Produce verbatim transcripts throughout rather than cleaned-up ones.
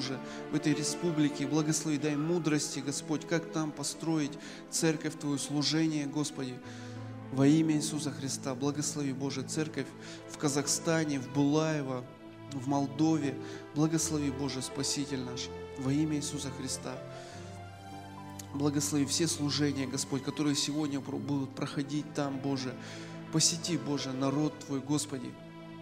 Боже, в этой республике. Благослови, дай мудрости, Господь, как там построить церковь Твою, служение, Господи. Во имя Иисуса Христа благослови, Боже, церковь в Казахстане, в Булаево, в Молдове. Благослови, Боже, Спаситель наш, во имя Иисуса Христа. Благослови все служения, Господь, которые сегодня будут проходить там, Боже. Посети, Боже, народ Твой, Господи,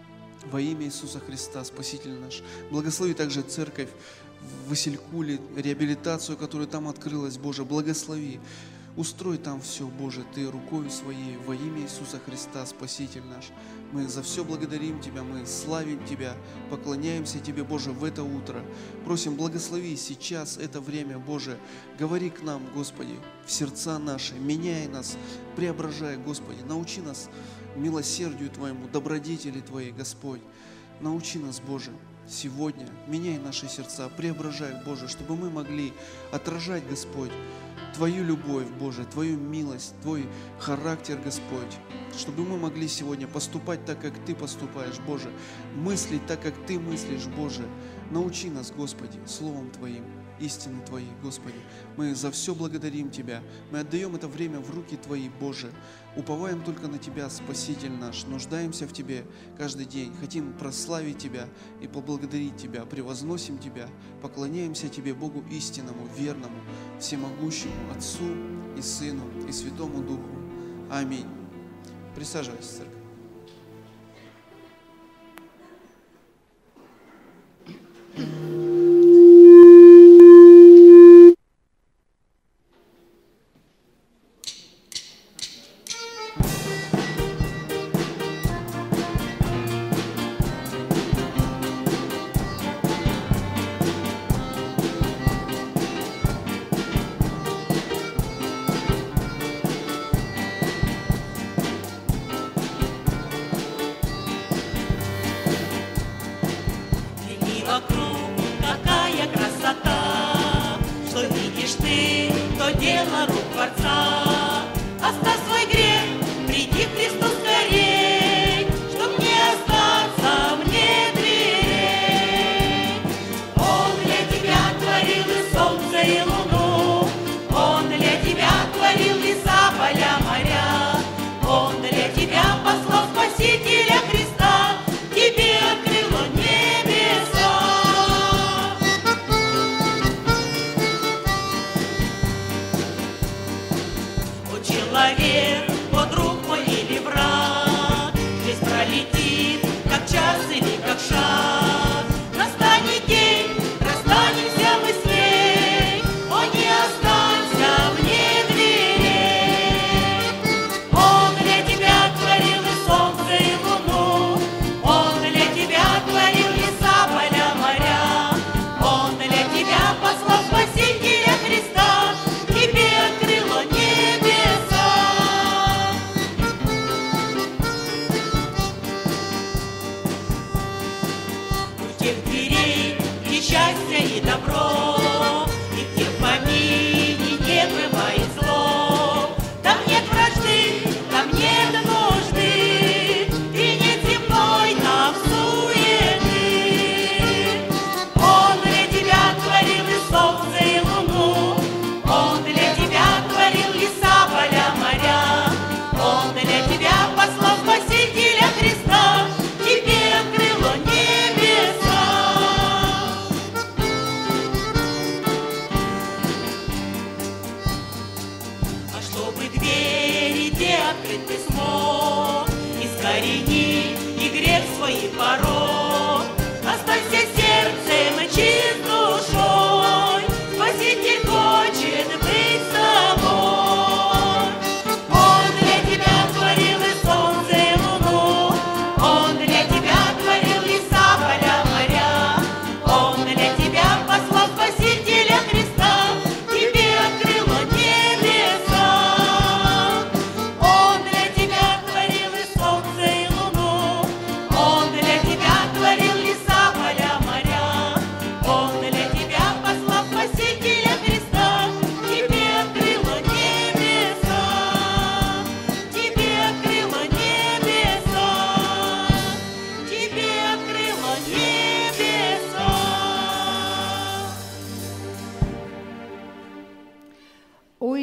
во имя Иисуса Христа, Спаситель наш. Благослови также церковь в Василькуле, реабилитацию, которая там открылась, Боже, благослови. Устрой там все, Боже, Ты рукою Своей, во имя Иисуса Христа, Спаситель наш. Мы за все благодарим Тебя, мы славим Тебя, поклоняемся Тебе, Боже, в это утро. Просим, благослови сейчас это время, Боже. Говори к нам, Господи, в сердца наши, меняй нас, преображай, Господи. Научи нас милосердию Твоему, добродетели Твоей, Господь. Научи нас, Боже, сегодня, меняй наши сердца, преображай, Боже, чтобы мы могли отражать, Господь, Твою любовь, Боже, Твою милость, Твой характер, Господь, чтобы мы могли сегодня поступать так, как Ты поступаешь, Боже, мыслить так, как Ты мыслишь, Боже. Научи нас, Господи, Словом Твоим, истины Твоей, Господи. Мы за все благодарим Тебя. Мы отдаем это время в руки Твои, Боже. Уповаем только на Тебя, Спаситель наш. Нуждаемся в Тебе каждый день. Хотим прославить Тебя и поблагодарить Тебя. Превозносим Тебя. Поклоняемся Тебе, Богу истинному, верному, всемогущему, Отцу и Сыну и Святому Духу. Аминь. Присаживайтесь, церковь. Он для тебя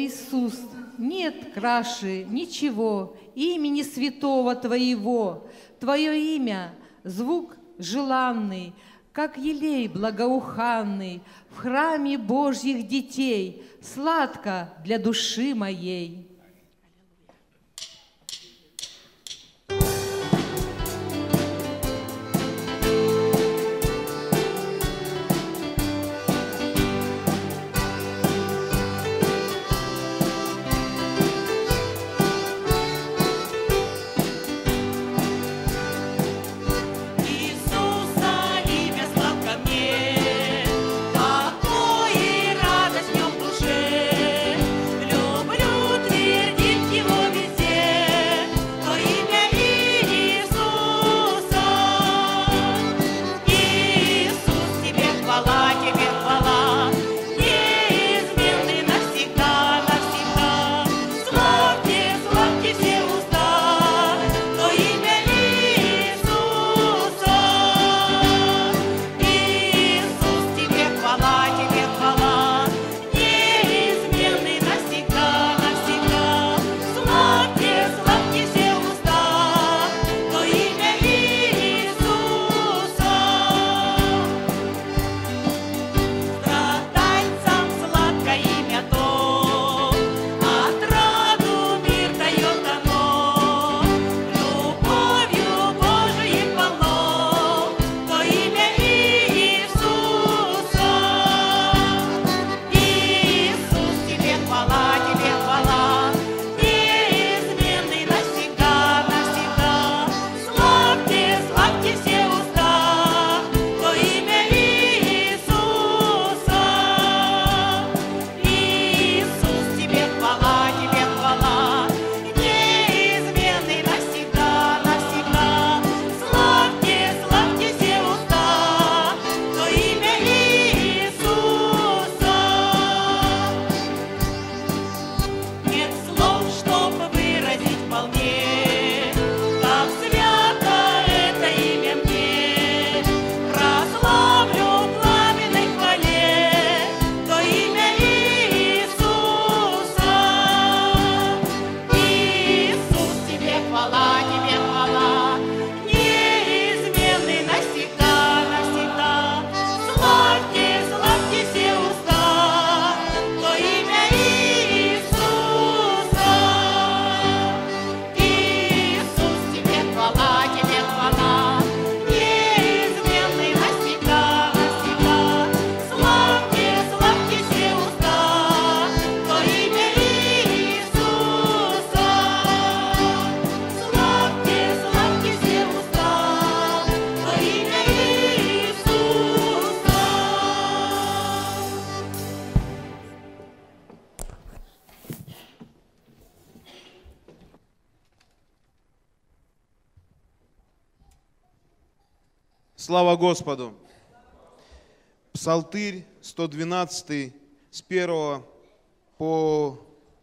Иисус, нет краше ничего имени святого Твоего. Твое имя — звук желанный, как елей благоуханный в храме Божьих детей, сладко для души моей. Слава Господу! Псалтырь сто двенадцатый, с первого по,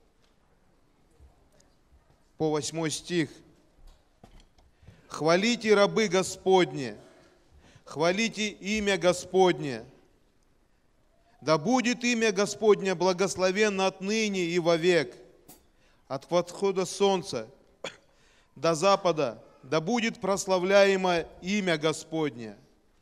по восьмой стих. «Хвалите, рабы Господне, хвалите имя Господне. Да будет имя Господне благословенно отныне и вовек. От восхода солнца до запада да будет прославляемо имя Господне.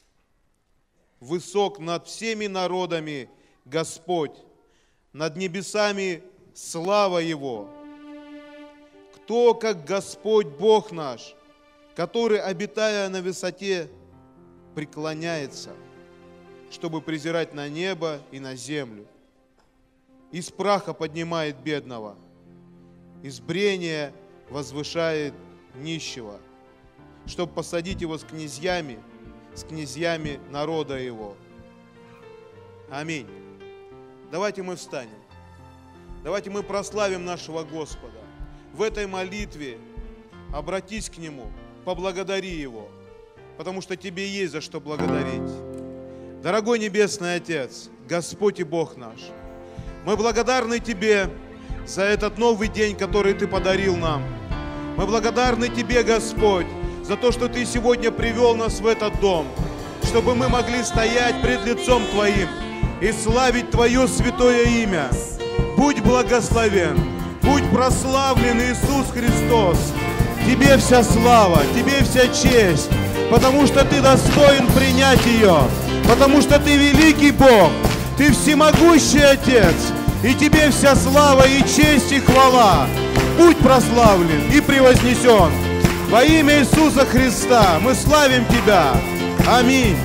Высок над всеми народами Господь, над небесами слава Его. Кто, как Господь Бог наш, который, обитая на высоте, преклоняется, чтобы презирать на небо и на землю. Из праха поднимает бедного, из брения возвышает нищего, чтобы посадить его с князьями, с князьями народа его. Аминь. Давайте мы встанем. Давайте мы прославим нашего Господа. В этой молитве обратись к Нему, поблагодари Его, потому что тебе есть за что благодарить. Дорогой Небесный Отец, Господь и Бог наш, мы благодарны Тебе за этот новый день, который Ты подарил нам. Мы благодарны Тебе, Господь, за то, что Ты сегодня привел нас в этот дом, чтобы мы могли стоять пред лицом Твоим и славить Твое святое имя. Будь благословен, будь прославлен, Иисус Христос. Тебе вся слава, Тебе вся честь, потому что Ты достоин принять ее, потому что Ты великий Бог, Ты всемогущий Отец, и Тебе вся слава и честь и хвала. Будь прославлен и превознесен. Во имя Иисуса Христа мы славим Тебя. Аминь.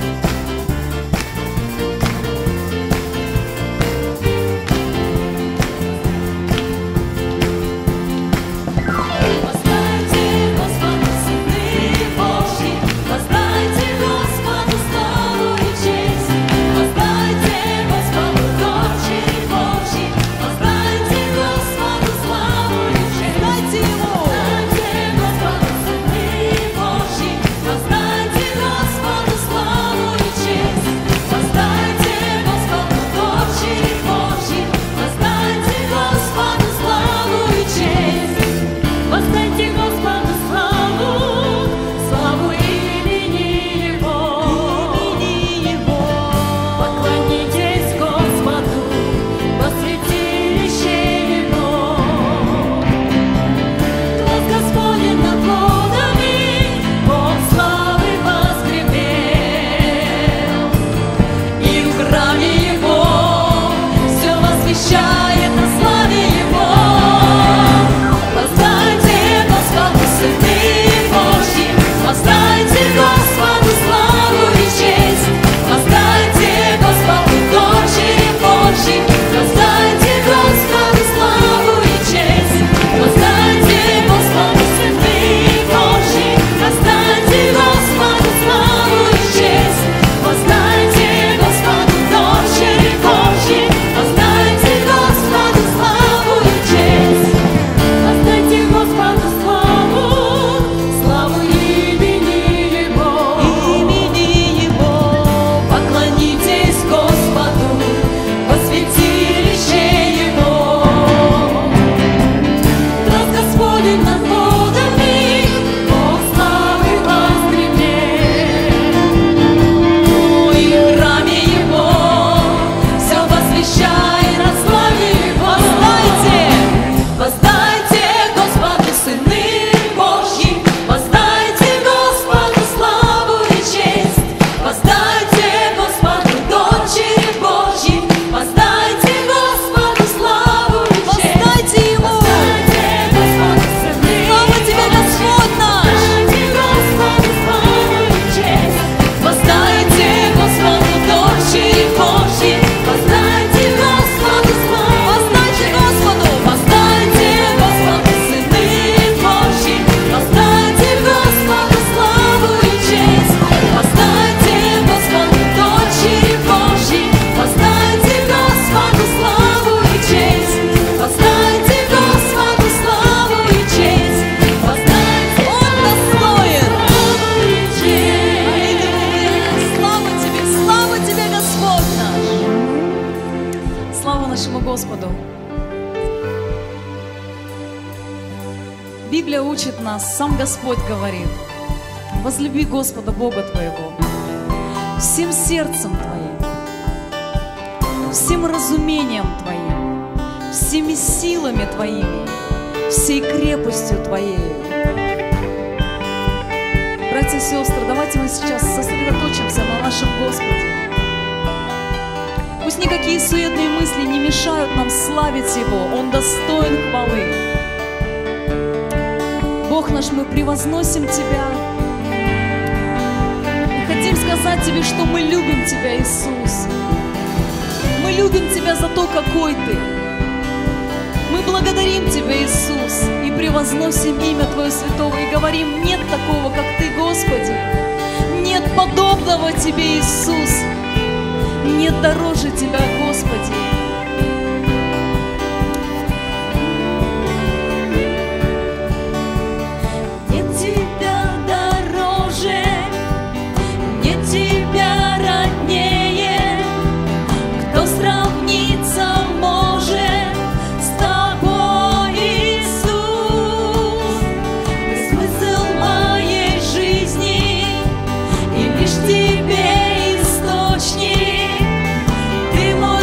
Библия учит нас, сам Господь говорит: возлюби Господа Бога твоего всем сердцем твоим, всем разумением твоим, всеми силами твоими, всей крепостью твоей. Братья и сестры, давайте мы сейчас сосредоточимся на нашем Господе. Пусть никакие суетные мысли не мешают нам славить Его. Он достоин хвалы. Бог наш, мы превозносим Тебя. И хотим сказать Тебе, что мы любим Тебя, Иисус. Мы любим Тебя за то, какой Ты. Мы благодарим Тебя, Иисус, и превозносим имя Твое святого, и говорим: нет такого, как Ты, Господи. Нет подобного Тебе, Иисус. Нет дороже Тебя, Господи. Нет Тебя дороже, нет Тебя роднее. Кто сравнится может с Тобой, Иисус? Ты смысл моей жизни, и лишь Тебе источник. Ты мой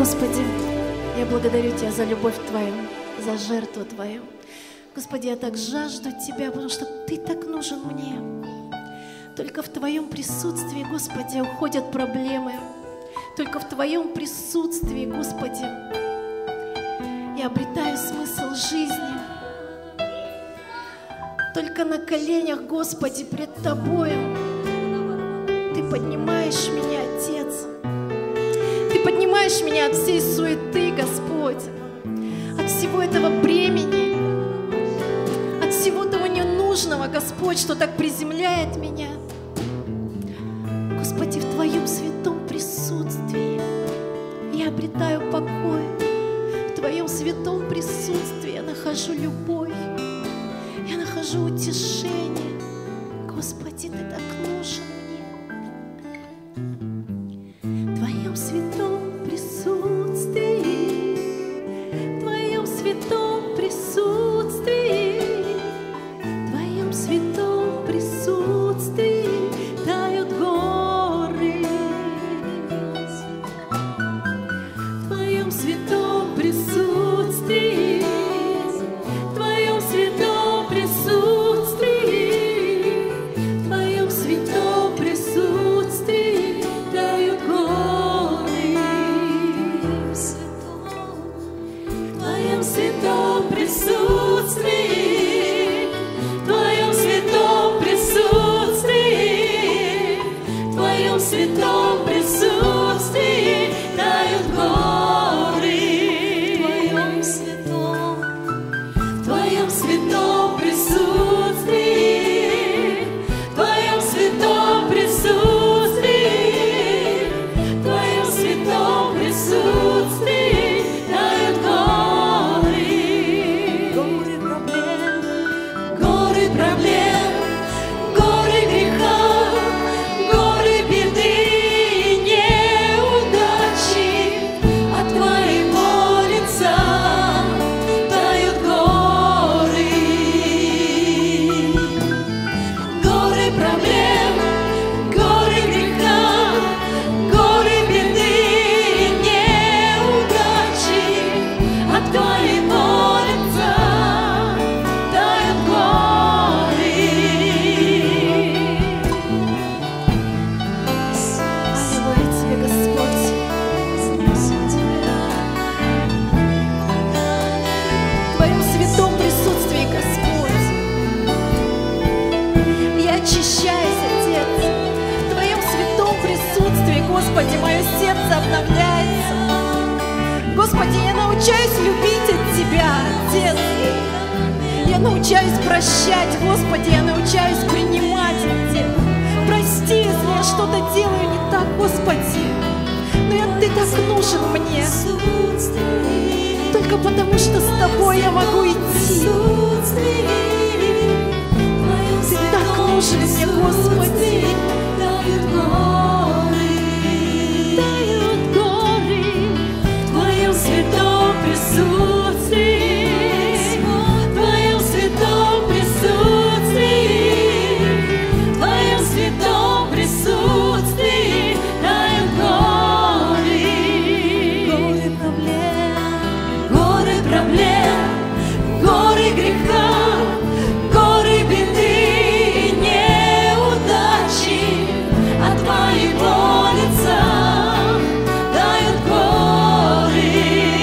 Господи, я благодарю Тебя за любовь Твою, за жертву Твою. Господи, я так жажду Тебя, потому что Ты так нужен мне. Только в Твоем присутствии, Господи, уходят проблемы. Только в Твоем присутствии, Господи, я обретаю смысл жизни. Только на коленях, Господи, пред Тобою Ты поднимаешь меня, Отец. Ты поднимаешь меня от всей суеты, Господь, от всего этого бремени, от всего того ненужного, Господь, что так приземляет меня. Господи, в Твоем святом присутствии я обретаю покой. В Твоем святом присутствии я нахожу любовь, я нахожу утешение. Господи, Ты так нужен мне. В Твоем святом присутствии, в Твоем святом присутствии, в Твоем святом присутствии тают горы. В Твоем святом присутствии, в Твоем святом присутствии, в Твоем святом присутствии тают горы. В Твоем святом присутствии, в Твоем святом присутствии, в Твоем святом присутствии тают горы. В Твоем святом присутствии, в Твоем святом присутствии, в Твоем святом присутствии тают горы. Горы проблем, горы греха, горы беды и неудачи. От Твоего лица тают горы. Горы проблем, горы греха, горы беды и неудачи. От Твоего лица тают горы. Аллилуйя Тебе, Господь. В Твоем святом присутствии, Господь, я очищаюсь, Отец. В Твоем святом присутствии, Господи, мое сердце обновляется. Господи, я научаюсь любить от Тебя, Отец. Я научаюсь прощать, Господи, я научаюсь принимать, Отец. Прости, если я что-то делаю не так, Господи, но я, Ты так нужен мне. Только потому, что с Тобой я могу идти. Ты так нужен мне, Господи. Тают горы в Твоем святом присутствии, в Твоем святом присутствии, в Твоем святом присутствии тают горы. Горы проблем, горы проблем, горы греха, горы беды и неудачи. От Твоего лица тают горы.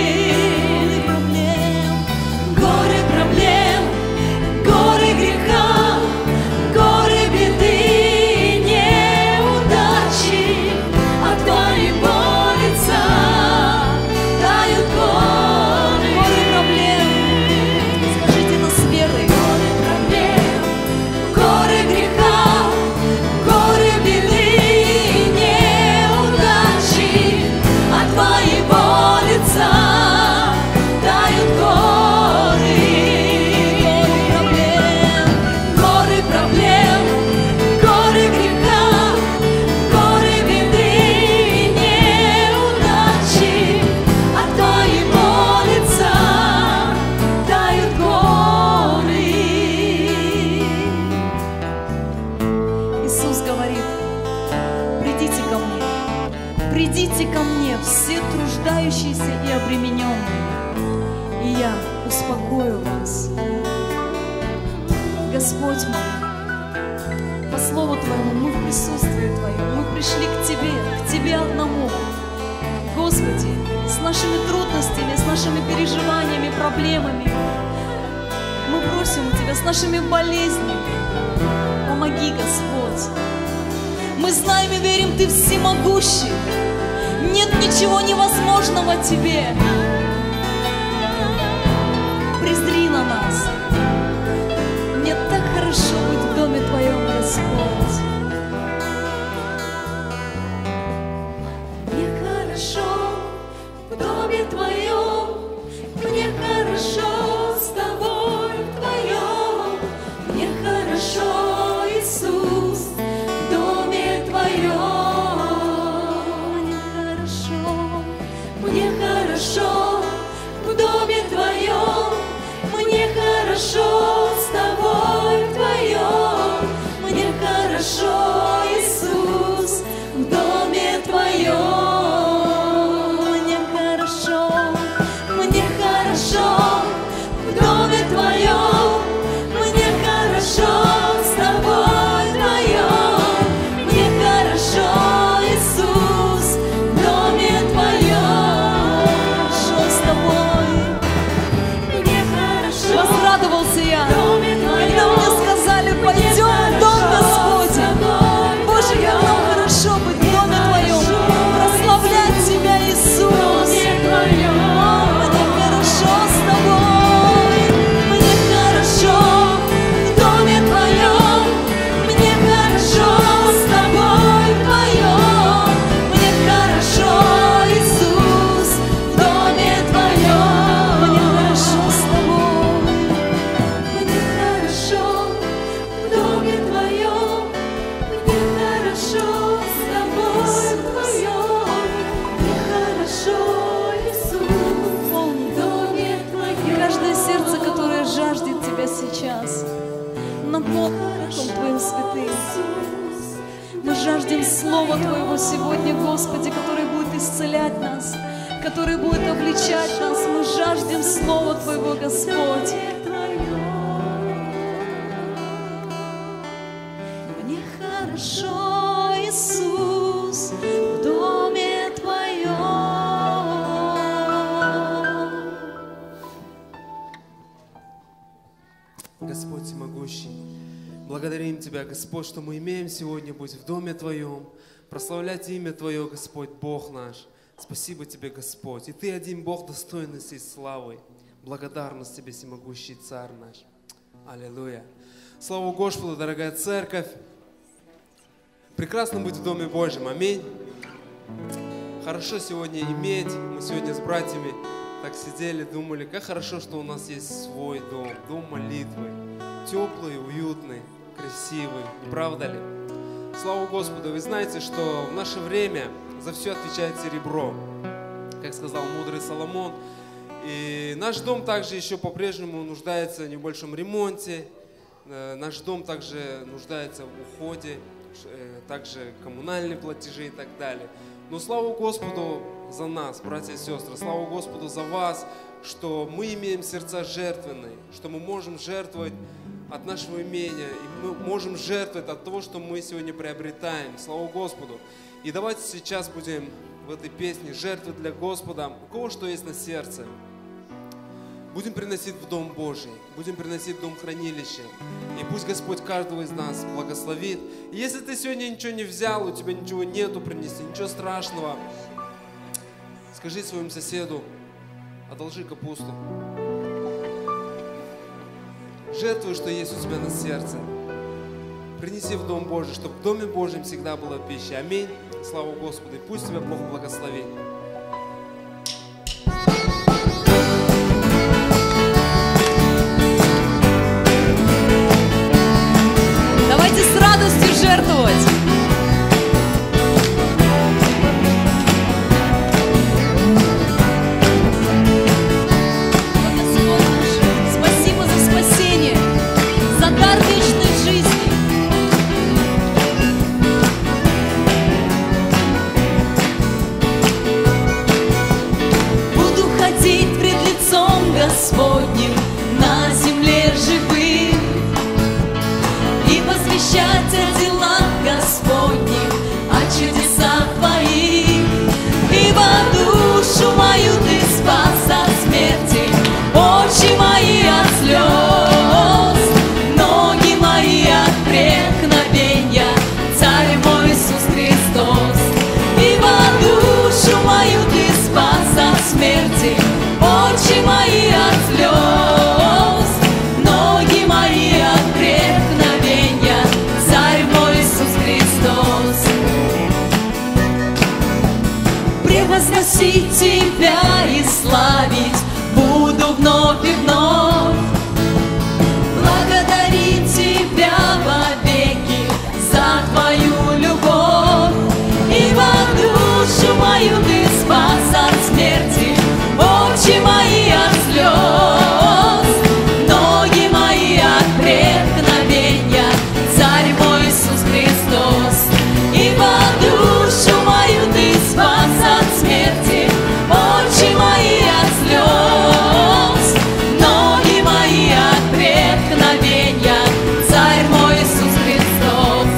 Горы проблем, горы греха, горы беды и неудачи. От Твоего лица тают горы. Горы проблем, скажите это с верой. Горы проблем, горы греха, горы беды и неудачи. От Твоего лица тают горы. Горы проблем, горы греха, горы беды и неудачи. От Твоего лица тают горы. Иисус говорит: придите ко мне, придите ко мне, все труждающиеся и обремененные, и я успокою вас. Господь мой, по Слову Твоему мы в присутствии Твоем, мы пришли к Тебе, к Тебе одному. Господи, с нашими трудностями, с нашими переживаниями, проблемами, мы просим у Тебя, с нашими болезнями, помоги, Господь. Мы знаем и верим, Ты всемогущий, нет ничего невозможного Тебе. Презри на нас. Мне так хорошо быть в доме Твоем, Господь. Мне хорошо в доме Твоем, мне хорошо с Тобой вдвоем. Мне хорошо, Иисус, в доме Твоем. Мне хорошо, мне хорошо в доме Твоем. Мне хорошо с Тобой вдвоем. Мне хорошо, Иисус, в доме Твоем. Мне хорошо, мне хорошо в доме Твоем. Мне хорошо с Тобой вдвоем. Мне хорошо, Иисус, в доме Твоем. Хорошо с Тобой. Мне хорошо. Возрадовался я, когда мне сказали, пойдем в дом Господень. Боже, как нам хорошо быть в доме Твоем, прославлять Тебя, Иисус. Мне хорошо с Тобой, мне хорошо в доме Твоем. Мне хорошо с Тобой вдвоем. Мне хорошо, Иисус, в доме Твоем. Мне хорошо с Тобой. Мне хорошо в доме Твоем. Мне хорошо с Тобой вдвоем. Мне хорошо, Иисус, в доме Твоем. Каждое сердце, которое жаждет Тебя сейчас, наполнен Твоим святым. Мы жаждем Слова Твоего сегодня, Господи, который будет исцелять нас, который будет обличать нас. Мы жаждем Слова Твоего, Господь. Мне хорошо, Иисус, в доме Твоем. Господь всемогущий, благодарим Тебя, Господь, что мы имеем сегодня быть в Доме Твоем, прославлять имя Твое, Господь, Бог наш. Спасибо Тебе, Господь. И Ты один Бог достойности и славы. Благодарность Тебе, всемогущий Царь наш. Аллилуйя. Слава Господу, дорогая церковь. Прекрасно быть в Доме Божьем. Аминь. Хорошо сегодня иметь. Мы сегодня с братьями так сидели, думали, как хорошо, что у нас есть свой дом, дом молитвы. Теплый, уютный, красивый. Не правда ли? Слава Господу. Вы знаете, что в наше время за все отвечает серебро. Как сказал мудрый Соломон. И наш дом также еще по-прежнему нуждается в небольшом ремонте. Наш дом также нуждается в уходе, также коммунальные платежи и так далее. Но слава Господу за нас, братья и сестры, слава Господу за вас, что мы имеем сердца жертвенные, что мы можем жертвовать от нашего имения, и мы можем жертвовать от того, что мы сегодня приобретаем. Слава Господу! И давайте сейчас будем в этой песне жертвовать для Господа, у кого что есть на сердце. Будем приносить в Дом Божий, будем приносить в Дом хранилища. И пусть Господь каждого из нас благословит. И если ты сегодня ничего не взял, у тебя ничего нету принести, ничего страшного, скажи своему соседу, одолжи капусту. Жертвуй, что есть у тебя на сердце. Принеси в Дом Божий, чтобы в Доме Божьем всегда была пища. Аминь. Слава Господу. И пусть тебя Бог благословит. Давайте с радостью жертвовать. Спасибо за спасение, за дар вечной жизни. мои от слез, ноги мои от преткновения, Царь мой Иисус Христос. Превозносить Тебя и славить буду вновь и вновь, благодарить Тебя вовеки за Твою любовь. Ибо душу мою Ты спас от смерти, очи мои от слез, ноги мои от преткновения, Царь мой Иисус Христос. Ибо душу мою Ты спас от смерти, очи мои от слез, ноги мои от преткновения, Царь мой Иисус Христос.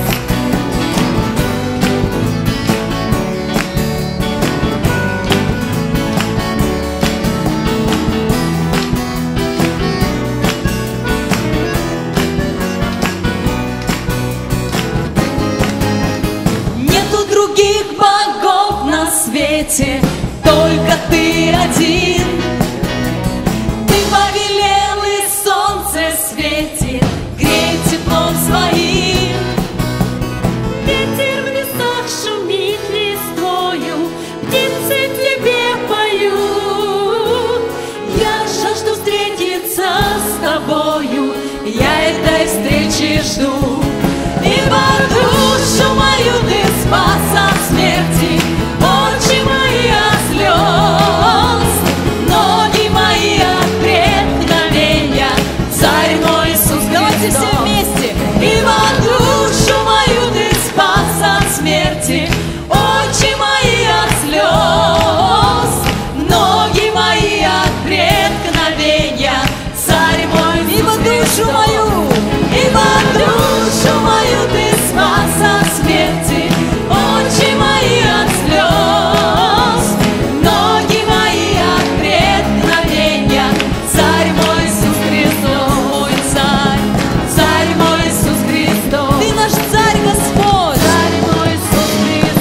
Нету других богов на свете, только Ты один. Ты повелел, и солнце светит, грей теплом своим. Ветер в лесах шумит листвою, птицы Тебе поют. Я жажду встретиться с Тобою, я этой встречи жду. Ибо душу мою Ты спас от смерти, очи мои от слез, ноги мои от преткновения, Царь мой Иисус Христос. Давайте все вместе. Ибо душу мою Ты спас от смерти, очи мои от слез, ноги мои от преткновения, Царь мой Иисус Ибо душу мою, ибо душу мою Ты спас от смерти, очи мои от слез, ноги мои от преткновения, Царь мой Иисус Христос, мой Царь, Царь мой Иисус Христос. Ты наш Царь Господь, Царь мой Иисус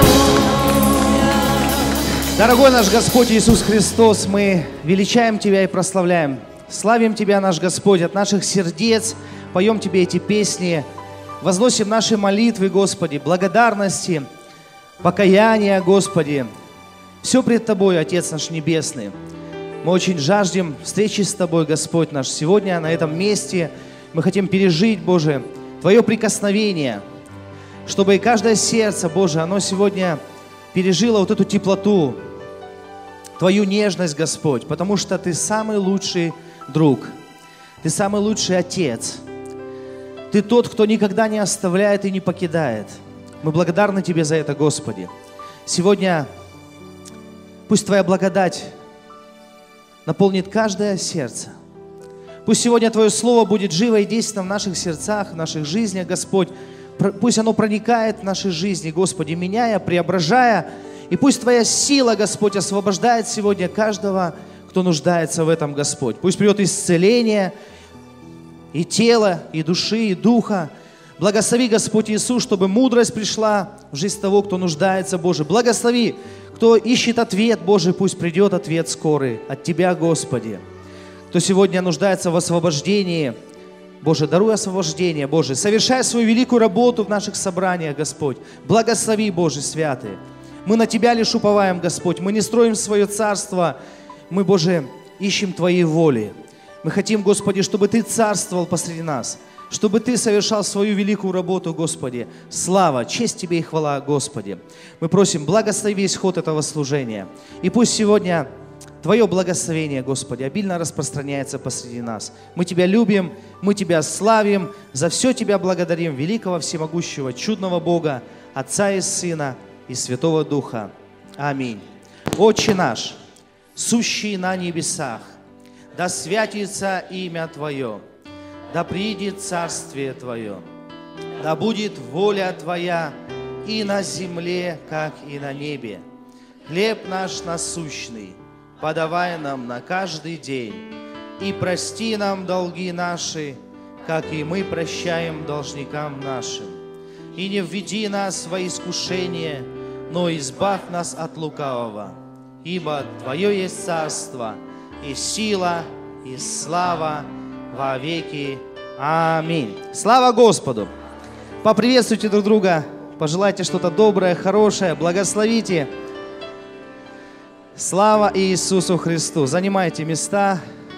Христос. Дорогой наш Господь Иисус Христос, мы величаем Тебя и прославляем. Славим Тебя, наш Господь, от наших сердец, поем Тебе эти песни, возносим наши молитвы, Господи, благодарности, покаяния, Господи. Все пред Тобой, Отец наш Небесный. Мы очень жаждем встречи с Тобой, Господь наш. Сегодня на этом месте мы хотим пережить, Боже, Твое прикосновение, чтобы и каждое сердце, Боже, оно сегодня пережило вот эту теплоту, Твою нежность, Господь, потому что Ты самый лучший друг, Ты самый лучший Отец, Ты тот, кто никогда не оставляет и не покидает. Мы благодарны Тебе за это, Господи. Сегодня пусть Твоя благодать наполнит каждое сердце. Пусть сегодня Твое Слово будет живо и действенно в наших сердцах, в наших жизнях, Господь. Пусть оно проникает в наши жизни, Господи, меняя, преображая. И пусть Твоя сила, Господь, освобождает сегодня каждого, кто нуждается в этом, Господь. Пусть придет исцеление и тела, и души, и духа. Благослови, Господь Иисус, чтобы мудрость пришла в жизнь того, кто нуждается, Боже. Благослови, кто ищет ответ, Боже, пусть придет ответ скорый от Тебя, Господи. Кто сегодня нуждается в освобождении, Боже, даруй освобождение, Боже. Совершай свою великую работу в наших собраниях, Господь. Благослови, Боже, святый. Мы на Тебя лишь уповаем, Господь. Мы не строим свое царство. Мы, Боже, ищем Твоей воли. Мы хотим, Господи, чтобы Ты царствовал посреди нас, чтобы Ты совершал свою великую работу, Господи. Слава, честь Тебе и хвала, Господи. Мы просим, благослови весь ход этого служения. И пусть сегодня Твое благословение, Господи, обильно распространяется посреди нас. Мы Тебя любим, мы Тебя славим, за все Тебя благодарим, великого, всемогущего, чудного Бога, Отца и Сына и Святого Духа. Аминь. Отче наш, сущий на небесах, да святится имя Твое, да придет царствие Твое, да будет воля Твоя и на земле, как и на небе. Хлеб наш насущный подавай нам на каждый день, и прости нам долги наши, как и мы прощаем должникам нашим. И не введи нас во искушение, но избавь нас от лукавого. Ибо Твое есть царство, и сила, и слава во веки. Аминь. Слава Господу! Поприветствуйте друг друга, пожелайте что-то доброе, хорошее, благословите. Слава Иисусу Христу! Занимайте места.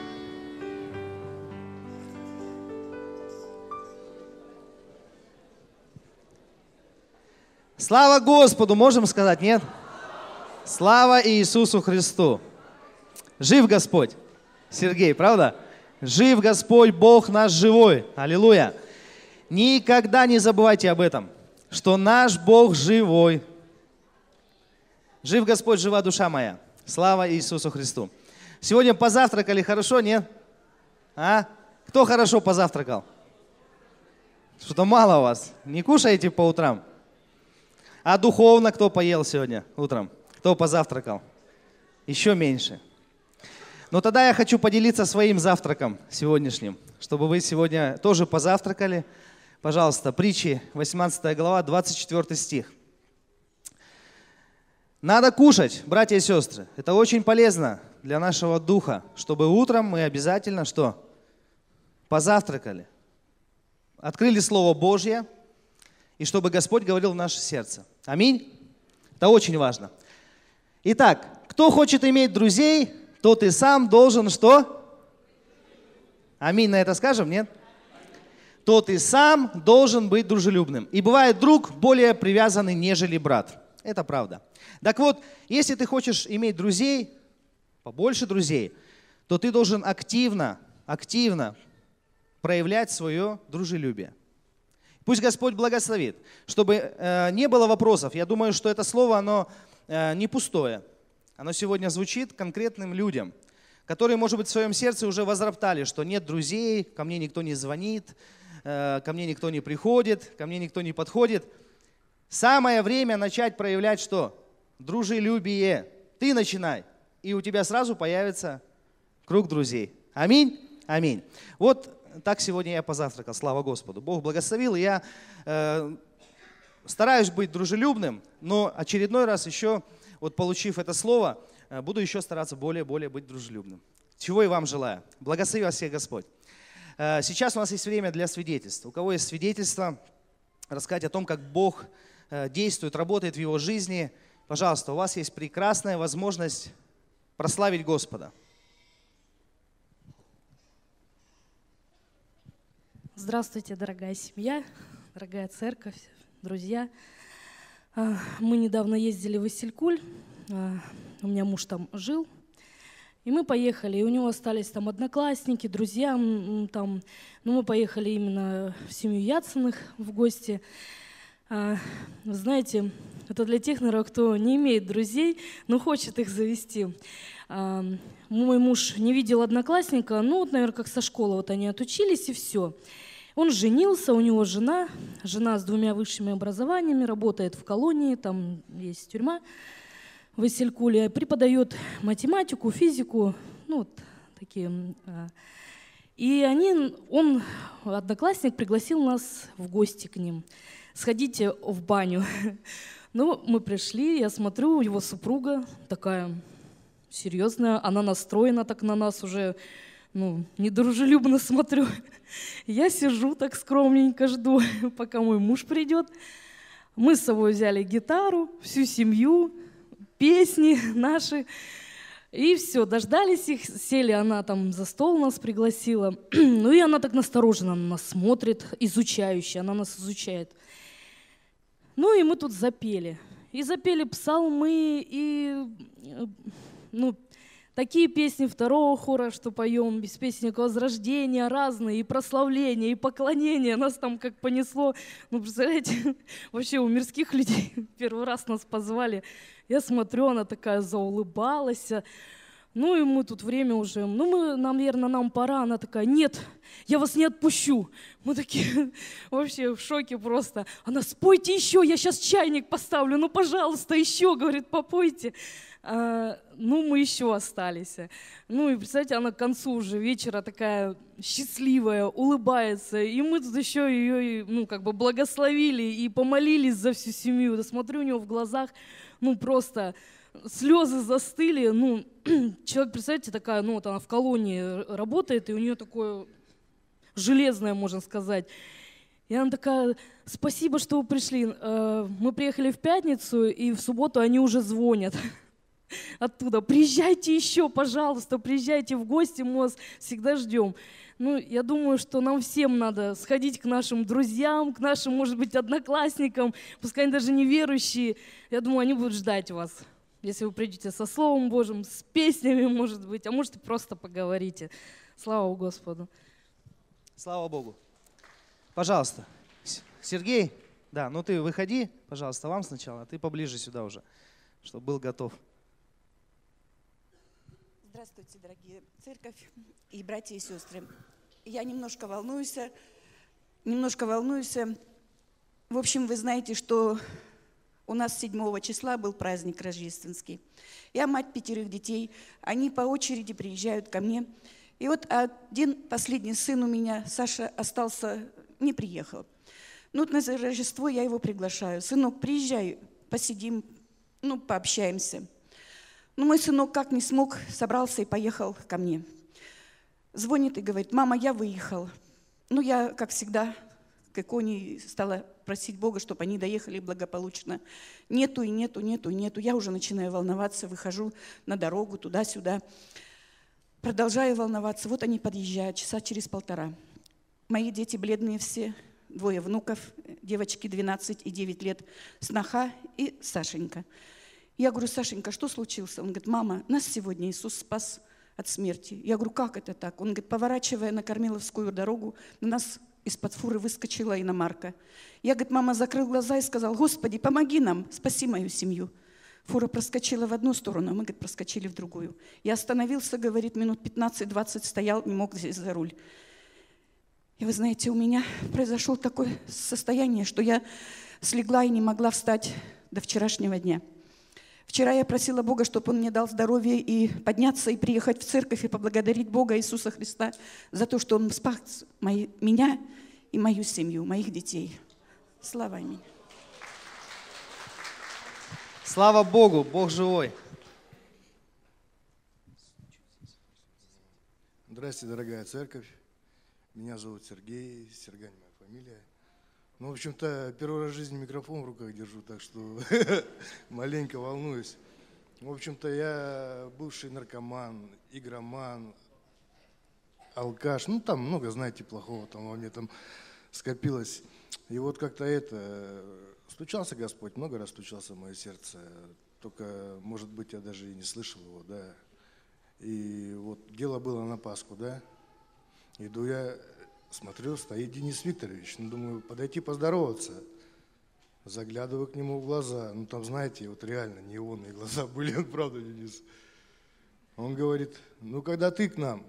Слава Господу! Можем сказать, нет? Слава Иисусу Христу! Жив Господь! Сергей, правда? Жив Господь, Бог наш живой. Аллилуйя! Никогда не забывайте об этом, что наш Бог живой. Жив Господь, жива душа моя. Слава Иисусу Христу! Сегодня позавтракали хорошо, нет? А? Кто хорошо позавтракал? Что-то мало у вас. Не кушаете по утрам? А духовно кто поел сегодня утром? Кто позавтракал? Еще меньше. Но тогда я хочу поделиться своим завтраком сегодняшним, чтобы вы сегодня тоже позавтракали. Пожалуйста, Притчи, восемнадцатая глава, двадцать четвёртый стих. Надо кушать, братья и сестры. Это очень полезно для нашего духа, чтобы утром мы обязательно что? Позавтракали. Открыли Слово Божье, и чтобы Господь говорил в наше сердце. Аминь. Это очень важно. Итак, кто хочет иметь друзей, тот и сам должен что? Аминь на это скажем, нет? Тот и сам должен быть дружелюбным. И бывает друг более привязанный, нежели брат. Это правда. Так вот, если ты хочешь иметь друзей, побольше друзей, то ты должен активно, активно проявлять свое дружелюбие. Пусть Господь благословит, чтобы э, не было вопросов. Я думаю, что это слово, оно э, не пустое. Оно сегодня звучит конкретным людям, которые, может быть, в своем сердце уже возроптали, что нет друзей, ко мне никто не звонит, э, ко мне никто не приходит, ко мне никто не подходит. Самое время начать проявлять что? Дружелюбие. Ты начинай, и у тебя сразу появится круг друзей. Аминь? Аминь. Вот так сегодня я позавтракал, слава Господу. Бог благословил, и я э, стараюсь быть дружелюбным, но очередной раз еще, вот получив это слово, э, буду еще стараться более-более быть дружелюбным. Чего и вам желаю. Благослови вас всех Господь. Э, сейчас у нас есть время для свидетельств. У кого есть свидетельство, рассказать о том, как Бог э, действует, работает в его жизни, пожалуйста, у вас есть прекрасная возможность прославить Господа. Здравствуйте, дорогая семья, дорогая церковь, друзья. Мы недавно ездили в Иссык-Куль, у меня муж там жил, и мы поехали, и у него остались там одноклассники, друзья, там, ну, мы поехали именно в семью Яценых в гости. Вы знаете, это для тех, наверное, кто не имеет друзей, но хочет их завести. Мой муж не видел одноклассника, ну, вот, наверное, как со школы, вот они отучились, и все. Он женился, у него жена, жена с двумя высшими образованиями, работает в колонии, там есть тюрьма в Иссык-Куле, преподает математику, физику, ну, вот такие. И они, он, одноклассник, пригласил нас в гости к ним. Сходите в баню. Ну, мы пришли, я смотрю, его супруга такая серьезная, она настроена так на нас уже, ну, недружелюбно смотрю. Я сижу так скромненько, жду, пока мой муж придет. Мы с собой взяли гитару, всю семью, песни наши. И все, дождались их, сели, она там за стол нас пригласила. Ну и она так настороженно на нас смотрит, изучающе, она нас изучает. Ну и мы тут запели. И запели псалмы, и ну, такие песни второго хора, что поем, без песенника возрождения, разные, и прославления, и поклонения. Нас там как понесло. Ну, представляете, вообще у мирских людей первый раз нас позвали. Я смотрю, она такая заулыбалась. Ну и мы тут время уже, ну мы, наверное, нам пора. Она такая: нет, я вас не отпущу. Мы такие вообще в шоке просто. Она: спойте еще, я сейчас чайник поставлю, ну пожалуйста, еще, говорит, попойте. А, ну мы еще остались. Ну и представьте, она к концу уже вечера такая счастливая, улыбается. И мы тут еще ее, ну как бы благословили и помолились за всю семью. Да смотрю у нее в глазах, ну просто... слезы застыли. Ну, человек, представьте, такая, ну вот она в колонии работает, и у нее такое железное, можно сказать. И она такая: спасибо, что вы пришли. Мы приехали в пятницу, и в субботу они уже звонят оттуда: приезжайте еще, пожалуйста, приезжайте в гости, мы вас всегда ждем. Ну, я думаю, что нам всем надо сходить к нашим друзьям, к нашим, может быть, одноклассникам, пускай они даже неверующие. Я думаю, они будут ждать вас, если вы придете со Словом Божьим, с песнями, может быть, а может, и просто поговорите. Слава Господу. Слава Богу. Пожалуйста, Сергей, да, ну ты выходи, пожалуйста, вам сначала, а ты поближе сюда уже, чтобы был готов. Здравствуйте, дорогие церковь и братья и сестры. Я немножко волнуюсь, немножко волнуюсь. В общем, вы знаете, что у нас седьмого числа был праздник рождественский. Я мать пятерых детей, они по очереди приезжают ко мне. И вот один последний сын у меня, Саша, остался, не приехал. Ну, вот на Рождество я его приглашаю: сынок, приезжай, посидим, ну, пообщаемся. Ну, мой сынок как не смог, собрался и поехал ко мне. Звонит и говорит: мама, я выехал. Ну, я, как всегда, к иконе стала просить Бога, чтобы они доехали благополучно. Нету и нету, нету и нету. Я уже начинаю волноваться, выхожу на дорогу туда-сюда. Продолжаю волноваться. Вот они подъезжают, часа через полтора. Мои дети бледные все, двое внуков, девочки двенадцать и девять лет, сноха и Сашенька. Я говорю: Сашенька, что случилось? Он говорит: мама, нас сегодня Иисус спас от смерти. Я говорю: как это так? Он говорит: поворачивая на Кормиловскую дорогу, на нас из-под фуры выскочила иномарка. Я, говорит, мама, закрыл глаза и сказал: Господи, помоги нам, спаси мою семью. Фура проскочила в одну сторону, а мы, говорит, проскочили в другую. Я остановился, говорит, минут пятнадцать-двадцать стоял, не мог взять за руль. И вы знаете, у меня произошло такое состояние, что я слегла и не могла встать до вчерашнего дня. Вчера я просила Бога, чтобы Он мне дал здоровье и подняться, и приехать в церковь, и поблагодарить Бога Иисуса Христа за то, что Он спас мои, меня и мою семью, моих детей. Слава Аминь. Слава Богу, Бог живой. Здравствуйте, дорогая церковь. Меня зовут Сергей, Сергань моя фамилия. Ну, в общем-то, первый раз в жизни микрофон в руках держу, так что маленько волнуюсь. В общем-то, я бывший наркоман, игроман, алкаш. Ну, там много, знаете, плохого там во мне там скопилось. И вот как-то это... Стучался Господь, много раз стучался в мое сердце. Только, может быть, я даже и не слышал его, да. И вот дело было на Пасху, да. Иду я... Смотрю, стоит Денис Викторович, ну, думаю, подойти поздороваться. Заглядываю к нему в глаза, ну, там, знаете, вот реально неонные глаза были, он правда, Денис. Он говорит: ну, когда ты к нам?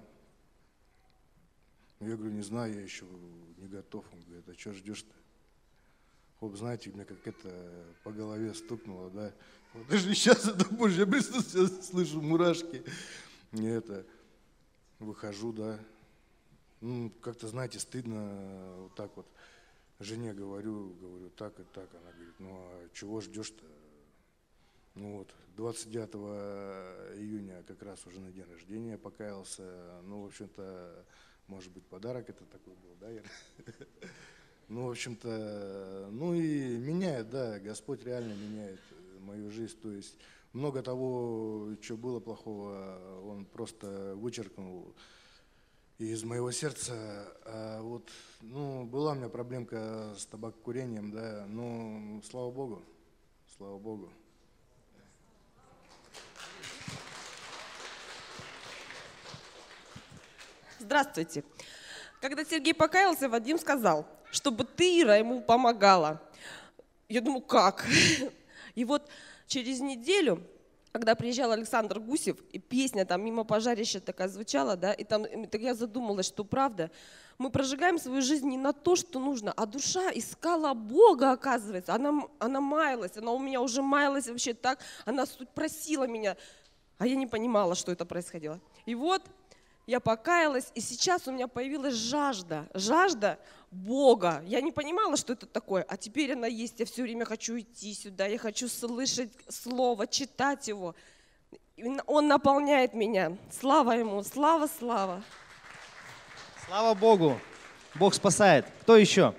Я говорю: не знаю, я еще не готов. Он говорит: а что ждешь-то? Хоп, знаете, мне как это по голове стукнуло, да. Вот даже сейчас это, боже, я просто слышу мурашки. И это, выхожу, да. Ну, как-то, знаете, стыдно вот так вот. Жене говорю, говорю, так и так. Она говорит: ну, а чего ждешь-то? Ну вот, двадцать девятого июня как раз уже на день рождения покаялся. Ну, в общем-то, может быть, подарок это такой был, да, Ира? Ну, в общем-то, ну и меняет, да, Господь реально меняет мою жизнь. То есть много того, что было плохого, Он просто вычеркнул из моего сердца. А вот, ну, была у меня проблемка с табакокурением, да, но слава Богу, слава Богу. Здравствуйте. Когда Сергей покаялся, Вадим сказал, чтобы ты, Ира, ему помогала. Я думаю, как? И вот через неделю, когда приезжал Александр Гусев, и песня там «Мимо пожарища» такая звучала, да, и там так я задумалась, что правда, мы прожигаем свою жизнь не на то, что нужно, а душа искала Бога, оказывается. Она, она маялась, она у меня уже маялась вообще так, она просила меня, а я не понимала, что это происходило. И вот я покаялась, и сейчас у меня появилась жажда, жажда Бога. Я не понимала, что это такое, а теперь она есть. Я все время хочу идти сюда, я хочу слышать Слово, читать его. Он наполняет меня. Слава Ему, слава, слава. Слава Богу. Бог спасает. Кто еще?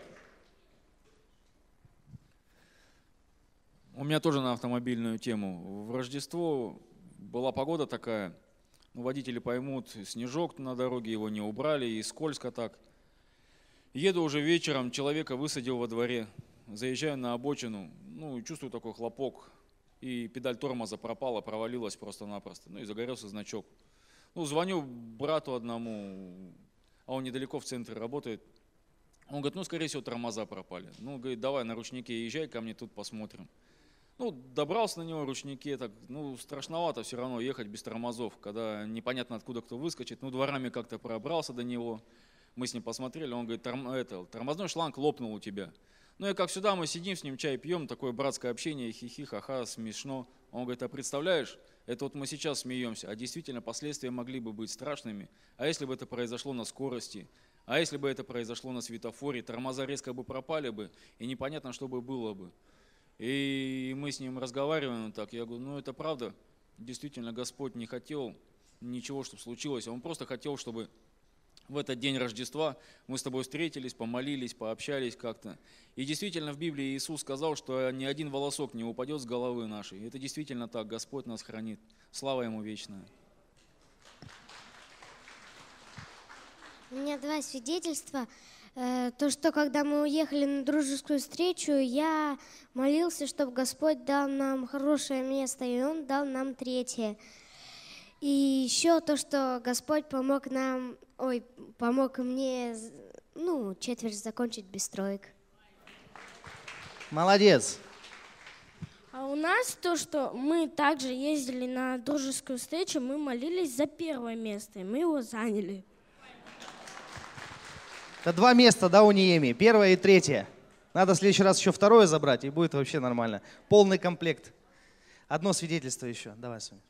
У меня тоже на автомобильную тему. В Рождество была погода такая, ну, водители поймут, снежок на дороге, его не убрали, и скользко так. Еду уже вечером, человека высадил во дворе, заезжаю на обочину, ну, чувствую такой хлопок, и педаль тормоза пропала, провалилась просто-напросто, ну, и загорелся значок. Ну, звоню брату одному, а он недалеко в центре работает. Он говорит, ну, скорее всего, тормоза пропали. Ну, говорит, давай на ручнике езжай ко мне, тут посмотрим. Ну, добрался на него, ручники, так, ну, страшновато все равно ехать без тормозов, когда непонятно откуда кто выскочит. Ну, дворами как-то пробрался до него, мы с ним посмотрели, он говорит, Торм, это, тормозной шланг лопнул у тебя. Ну, и как всегда, мы сидим с ним, чай пьем, такое братское общение, хихи, ха-ха, смешно. Он говорит, а представляешь, это вот мы сейчас смеемся, а действительно последствия могли бы быть страшными. А если бы это произошло на скорости, а если бы это произошло на светофоре, тормоза резко бы пропали бы, и непонятно, что бы было бы. И мы с ним разговариваем так, я говорю, ну это правда, действительно Господь не хотел ничего, чтобы случилось, Он просто хотел, чтобы в этот день Рождества мы с тобой встретились, помолились, пообщались как-то. И действительно в Библии Иисус сказал, что ни один волосок не упадет с головы нашей. И это действительно так, Господь нас хранит. Слава Ему вечная. У меня два свидетельства. То, что когда мы уехали на дружескую встречу, я молился, чтобы Господь дал нам хорошее место, и Он дал нам третье. И еще то, что Господь помог нам, ой, помог мне, ну, четверть закончить без троек. Молодец. А у нас то, что мы также ездили на дружескую встречу, мы молились за первое место, и мы его заняли. Это два места, да, у Ниеми, первое и третье. Надо в следующий раз еще второе забрать, и будет вообще нормально. Полный комплект. Одно свидетельство еще. Давай, Соня.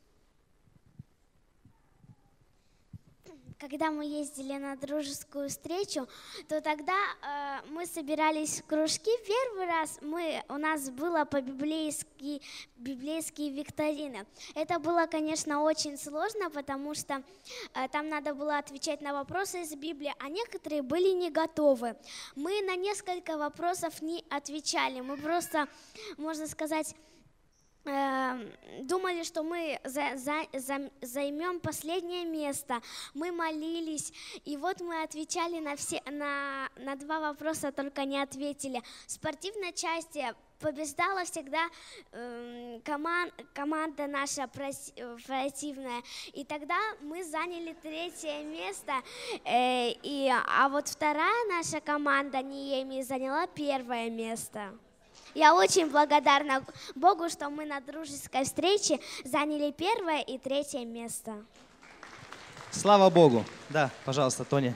Когда мы ездили на дружескую встречу, то тогда э, мы собирались в кружки. Первый раз мы, у нас было по-библейски библейские викторины. Это было, конечно, очень сложно, потому что э, там надо было отвечать на вопросы из Библии, а некоторые были не готовы. Мы на несколько вопросов не отвечали. Мы просто, можно сказать, думали, что мы за, за, за, займем последнее место. Мы молились, и вот мы отвечали на, все, на, на два вопроса, только не ответили. В спортивной части побеждала всегда э, коман, команда наша противная, и тогда мы заняли третье место, э, и, а вот вторая наша команда Ниеми заняла первое место. Я очень благодарна Богу, что мы на дружеской встрече заняли первое и третье место. Слава Богу. Да, пожалуйста, Тоня.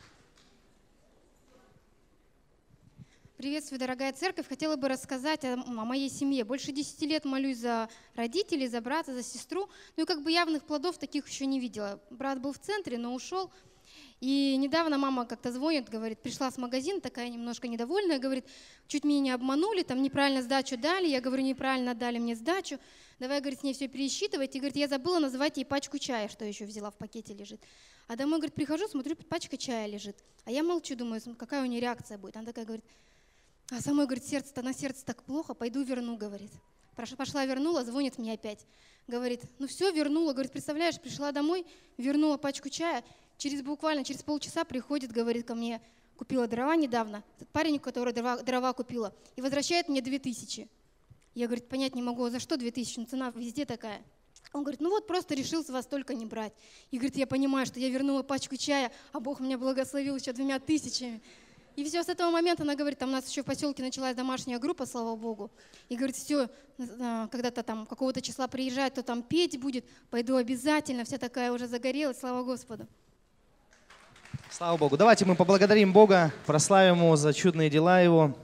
Приветствую, дорогая церковь. Хотела бы рассказать о, о моей семье. Больше десяти лет молюсь за родителей, за брата, за сестру. Ну и как бы явных плодов таких еще не видела. Брат был в центре, но ушел. И недавно мама как-то звонит, говорит, пришла с магазина, такая немножко недовольная, говорит, чуть меня не обманули, там неправильно сдачу дали. Я говорю, неправильно дали мне сдачу. Давай, говорит, с ней все пересчитывать. И говорит, я забыла назвать ей пачку чая, что еще взяла в пакете лежит. А домой, говорит, прихожу, смотрю, пачка чая лежит. А я молчу, думаю, какая у нее реакция будет. Она такая говорит, а самой, говорит, сердце-то на сердце так плохо, пойду верну, говорит. Пошла, вернула, звонит мне опять. Говорит, ну все, вернула. Говорит, представляешь, пришла домой, вернула пачку чая. Через буквально, через полчаса приходит, говорит ко мне, купила дрова недавно, парень, который дрова, дрова купила, и возвращает мне две тысячи. Я, говорит, понять не могу, за что две тысячи, ну цена везде такая. Он говорит, ну вот просто решил с вас только не брать. И говорит, я понимаю, что я вернула пачку чая, а Бог меня благословил еще двумя тысячами. И все, с этого момента она говорит, там у нас еще в поселке началась домашняя группа, слава Богу. И говорит, все, когда-то там какого-то числа приезжает, то там петь будет, пойду обязательно, вся такая уже загорелась, слава Господу. Слава Богу. Давайте мы поблагодарим Бога, прославим Его за чудные дела Его.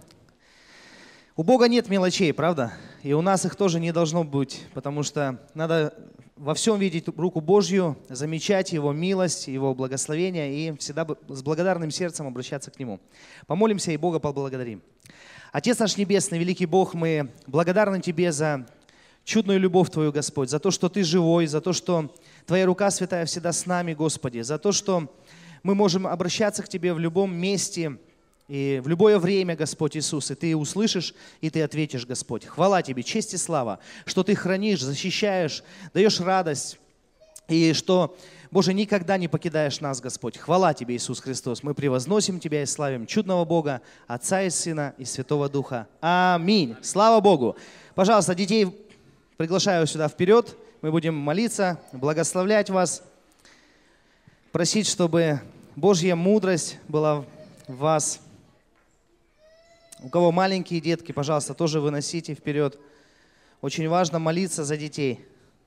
У Бога нет мелочей, правда? И у нас их тоже не должно быть, потому что надо во всем видеть руку Божью, замечать Его милость, Его благословение и всегда с благодарным сердцем обращаться к Нему. Помолимся и Бога поблагодарим. Отец наш Небесный, великий Бог, мы благодарны Тебе за чудную любовь Твою, Господь, за то, что Ты живой, за то, что Твоя рука святая всегда с нами, Господи, за то, что мы можем обращаться к Тебе в любом месте и в любое время, Господь Иисус, и Ты услышишь, и Ты ответишь, Господь. Хвала Тебе, честь и слава, что Ты хранишь, защищаешь, даешь радость, и что, Боже, никогда не покидаешь нас, Господь. Хвала Тебе, Иисус Христос. Мы превозносим Тебя и славим чудного Бога, Отца и Сына и Святого Духа. Аминь. Слава Богу. Пожалуйста, детей приглашаю сюда вперед. Мы будем молиться, благословлять вас, просить, чтобы Божья мудрость была в вас. У кого маленькие детки, пожалуйста, тоже выносите вперед. Очень важно молиться за детей.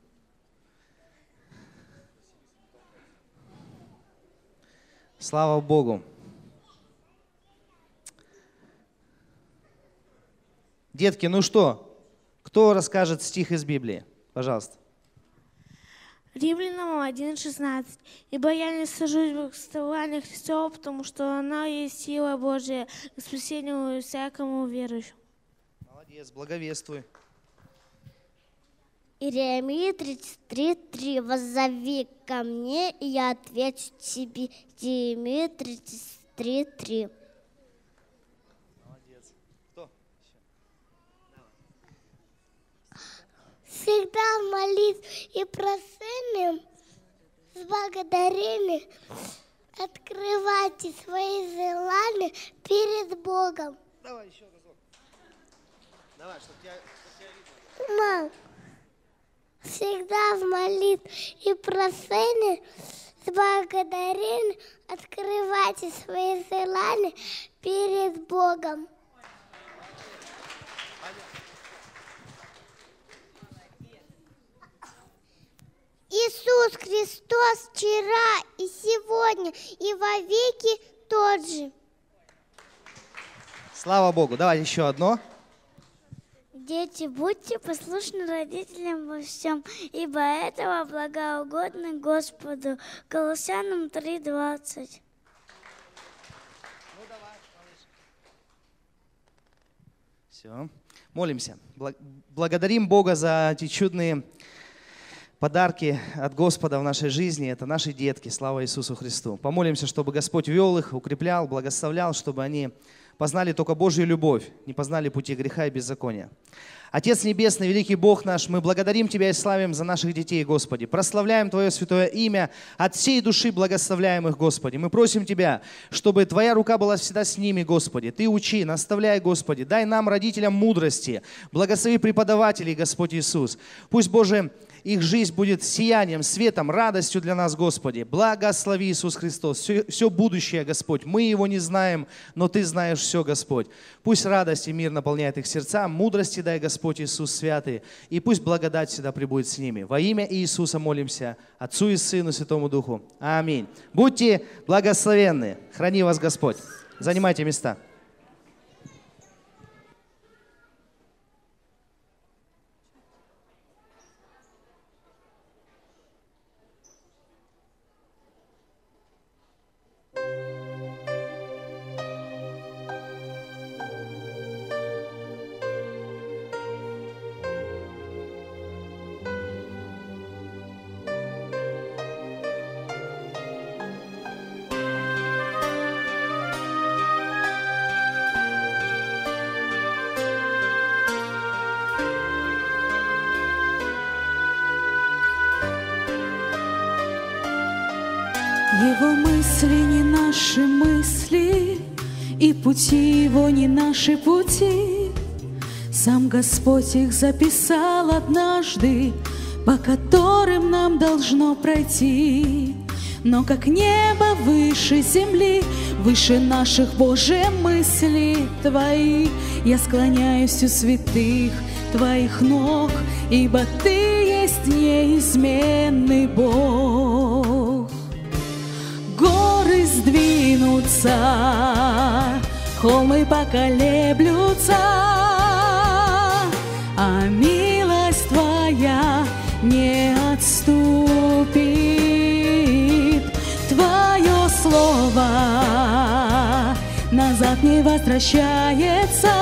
Слава Богу. Детки, ну что, кто расскажет стих из Библии? Пожалуйста. Римлянам один шестнадцать. «Ибо я не сажусь в восставании Христова, потому что она есть сила Божия к спасению всякому верующему». Молодец, благовествуй. Иеремия тридцать три три. «Воззови ко мне, и я отвечу тебе». Иеремия тридцать три три. Молодец. Кто? Всегда в молитве и просыми с благодарением открывайте свои желания перед Богом. Давай еще разок. Давай, чтобы тебя, чтоб тебя видно. Мам, всегда в молитве и просыми с благодарением открывайте свои желания перед Богом. Иисус Христос вчера и сегодня и вовеки тот же. Слава Богу. Давай еще одно. Дети, будьте послушны родителям во всем, ибо этого благоугодно Господу. Колоссянам три двадцать. Все. Молимся. Благодарим Бога за эти чудные подарки от Господа в нашей жизни. Это наши детки. Слава Иисусу Христу. Помолимся, чтобы Господь вел их, укреплял, благословлял, чтобы они познали только Божью любовь, не познали пути греха и беззакония. Отец Небесный, великий Бог наш, мы благодарим Тебя и славим за наших детей, Господи. Прославляем Твое святое имя, от всей души благословляем их, Господи. Мы просим Тебя, чтобы Твоя рука была всегда с ними, Господи. Ты учи, наставляй, Господи. Дай нам, родителям, мудрости. Благослови преподавателей, Господь Иисус. Пусть, Боже, их жизнь будет сиянием, светом, радостью для нас, Господи. Благослови, Иисус Христос. Все, все будущее, Господь. Мы его не знаем, но Ты знаешь все, Господь. Пусть радость и мир наполняет их сердца. Мудрости дай, Господь Иисус Святый. И пусть благодать всегда пребудет с ними. Во имя Иисуса молимся. Отцу и Сыну и Святому Духу. Аминь. Будьте благословенны. Храни вас Господь. Занимайте места. Его мысли не наши мысли, и пути Его не наши пути. Сам Господь их записал однажды, по которым нам должно пройти. Но как небо выше земли, выше наших, Боже, мыслей Твоих, я склоняюсь у святых Твоих ног, ибо Ты есть неизменный Бог. Горы сдвинутся, холмы поколеблются, а милость Твоя не отступит. Твое слово назад не возвращается.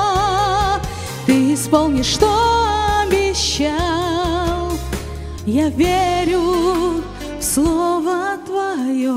Ты исполнишь, что обещал. Я верю в слово Твое.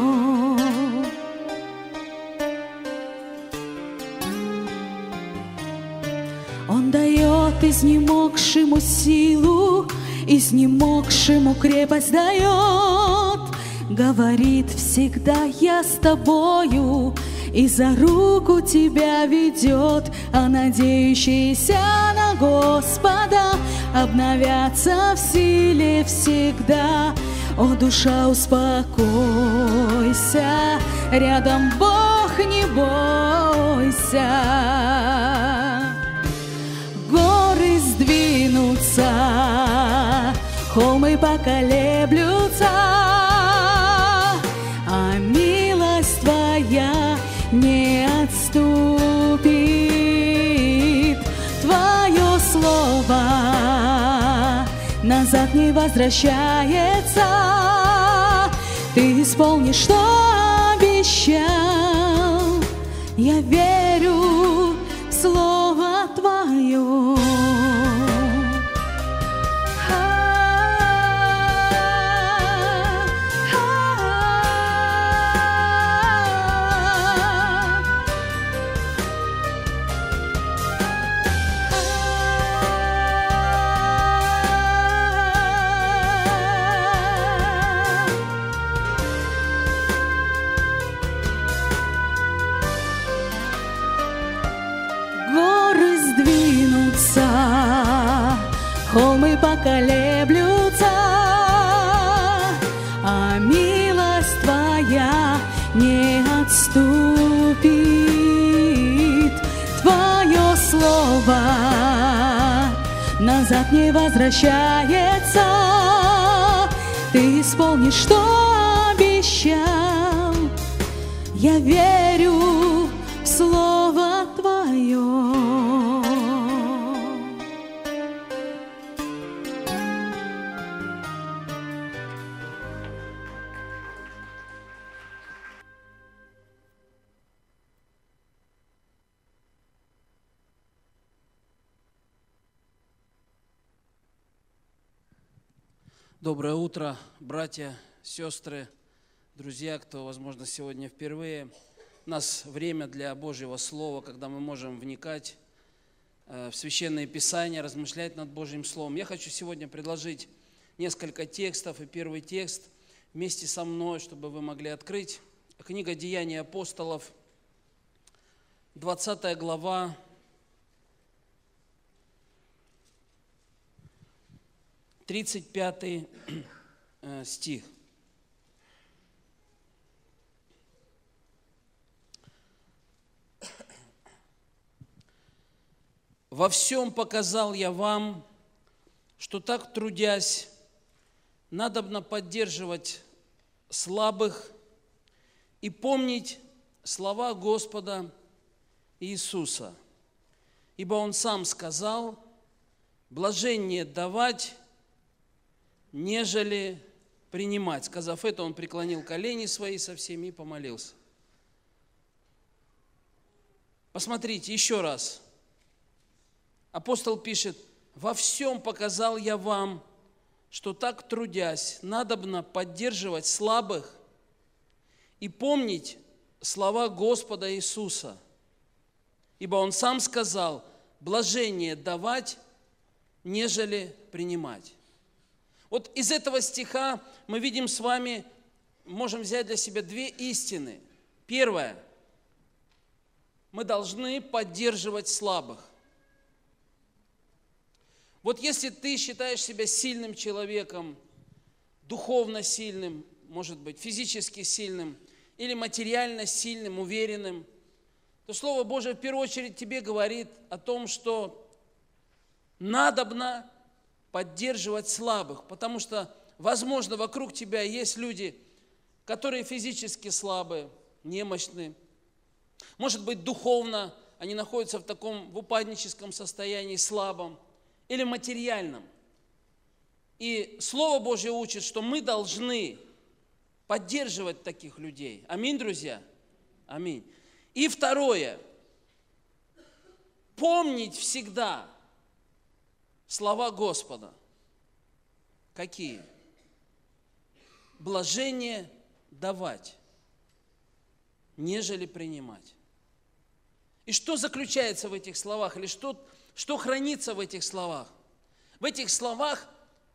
Он дает изнемогшему силу, изнемогшему крепость дает. Говорит всегда: я с тобою, и за руку тебя ведет. А надеющиеся на Господа обновятся в силе всегда. О, душа, успокойся, рядом Бог, не бойся. Горы сдвинутся, холмы поколеблются, а милость Твоя не отступит. Твое слово назад не возвращается. Ты исполнишь, что обещал. Я верю в слово Твое. Холмы поколеблются, а милость Твоя не отступит. Твое слово назад не возвращается. Ты исполнишь, что обещал. Я верю в слово Твое. Доброе утро, братья, сестры, друзья, кто, возможно, сегодня впервые. У нас время для Божьего Слова, когда мы можем вникать в Священное Писание, размышлять над Божьим Словом. Я хочу сегодня предложить несколько текстов, и первый текст вместе со мной, чтобы вы могли открыть. Книга Деяний апостолов, двадцатая глава, тридцать пятый стих. «Во всем показал я вам, что так трудясь, надобно поддерживать слабых и помнить слова Господа Иисуса. Ибо Он сам сказал: блаженнее давать, нежели принимать». Сказав это, Он преклонил колени свои со всеми и помолился. Посмотрите еще раз. Апостол пишет: «Во всем показал я вам, что так трудясь, надобно поддерживать слабых и помнить слова Господа Иисуса. Ибо Он сам сказал: блаженее давать, нежели принимать». Вот из этого стиха мы видим с вами, можем взять для себя две истины. Первое. Мы должны поддерживать слабых. Вот если ты считаешь себя сильным человеком, духовно сильным, может быть, физически сильным, или материально сильным, уверенным, то Слово Божие в первую очередь тебе говорит о том, что надобно поддерживать слабых, потому что, возможно, вокруг тебя есть люди, которые физически слабые, немощные. Может быть, духовно они находятся в таком в упадническом состоянии, слабом, или материальном. И Слово Божье учит, что мы должны поддерживать таких людей. Аминь, друзья? Аминь. И второе. Помнить всегда слова Господа. Какие? Блажение давать, нежели принимать. И что заключается в этих словах? Или что, что хранится в этих словах? В этих словах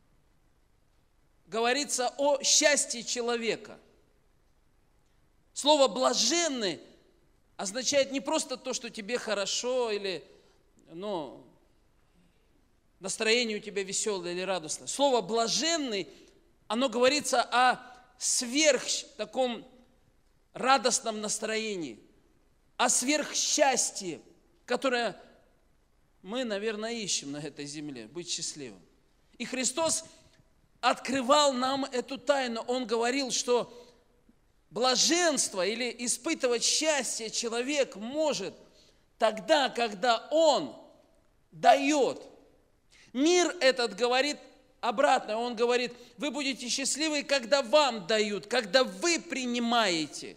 говорится о счастье человека. Слово «блаженный» означает не просто то, что тебе хорошо, или ну, настроение у тебя веселое или радостное. Слово «блаженный», оно говорится о сверх таком радостном настроении, о сверхсчастье, которое мы, наверное, ищем на этой земле, быть счастливым. И Христос открывал нам эту тайну. Он говорил, что блаженство или испытывать счастье человек может тогда, когда он дает. Мир этот говорит обратно. Он говорит, вы будете счастливы, когда вам дают, когда вы принимаете.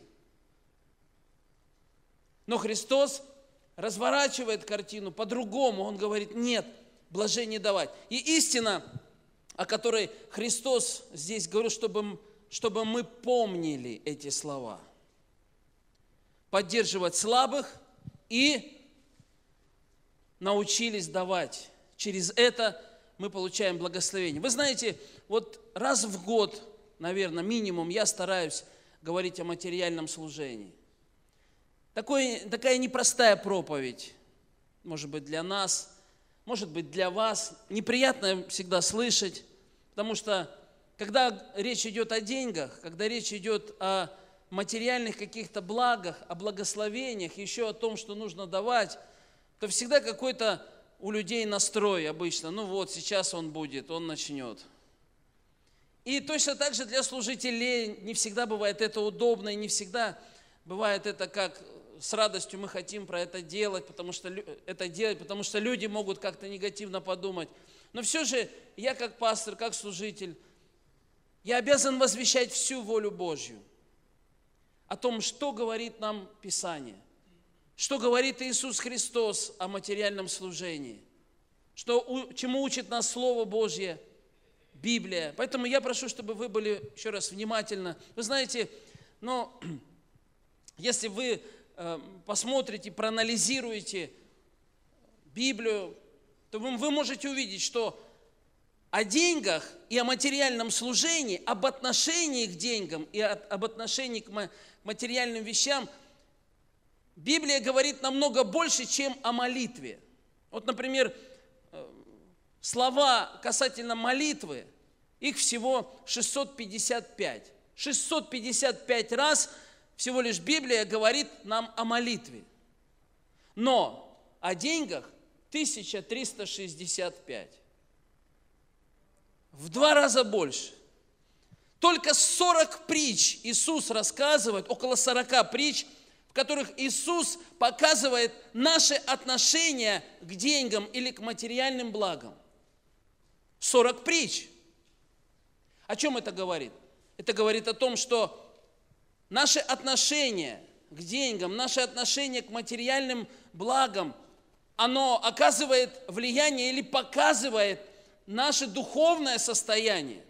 Но Христос разворачивает картину по-другому. Он говорит, нет, блажение давать. И истина, о которой Христос здесь говорил, чтобы, чтобы мы помнили эти слова. Поддерживать слабых и научились давать. Через это мы получаем благословение. Вы знаете, вот раз в год, наверное, минимум, я стараюсь говорить о материальном служении. Такой, такая непростая проповедь, может быть, для нас, может быть, для вас. Неприятно всегда слышать, потому что, когда речь идет о деньгах, когда речь идет о материальных каких-то благах, о благословениях, еще о том, что нужно давать, то всегда какой-то у людей настрой обычно. Ну вот, сейчас он будет, он начнет. И точно так же для служителей не всегда бывает это удобно, и не всегда бывает это как с радостью мы хотим про это делать, потому что это делать, потому что люди могут как-то негативно подумать. Но все же я как пастор, как служитель, я обязан возвещать всю волю Божью о том, что говорит нам Писание, что говорит Иисус Христос о материальном служении, что, чему учит нас Слово Божье, Библия. Поэтому я прошу, чтобы вы были еще раз внимательны. Вы знаете, но если вы э, посмотрите, проанализируете Библию, то вы, вы можете увидеть, что о деньгах и о материальном служении, об отношении к деньгам и от, об отношении к материальным вещам Библия говорит намного больше, чем о молитве. Вот, например, слова касательно молитвы, их всего шестьсот пятьдесят пять. шестьсот пятьдесят пять раз всего лишь Библия говорит нам о молитве. Но о деньгах тысяча триста шестьдесят пять. В два раза больше. Только сорок притч Иисус рассказывает, около сорока притч, в которых Иисус показывает наши отношения к деньгам или к материальным благам. сорок притч. О чем это говорит? Это говорит о том, что наши отношения к деньгам, наше отношение к материальным благам, оно оказывает влияние или показывает наше духовное состояние.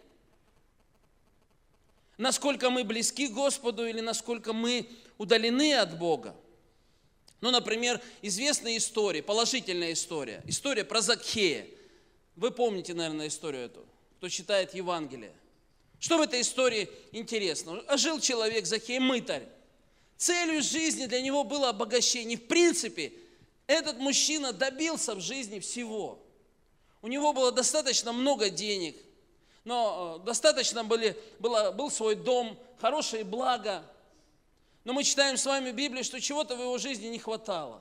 Насколько мы близки к Господу или насколько мы удалены от Бога. Ну, например, известная история, положительная история. История про Закхея. Вы помните, наверное, историю эту, кто читает Евангелие. Что в этой истории интересно? Жил человек, Закхей, мытарь. Целью жизни для него было обогащение. В принципе, этот мужчина добился в жизни всего. У него было достаточно много денег, но достаточно были, было, был свой дом, хорошие блага. Но мы читаем с вами в Библии, что чего-то в его жизни не хватало.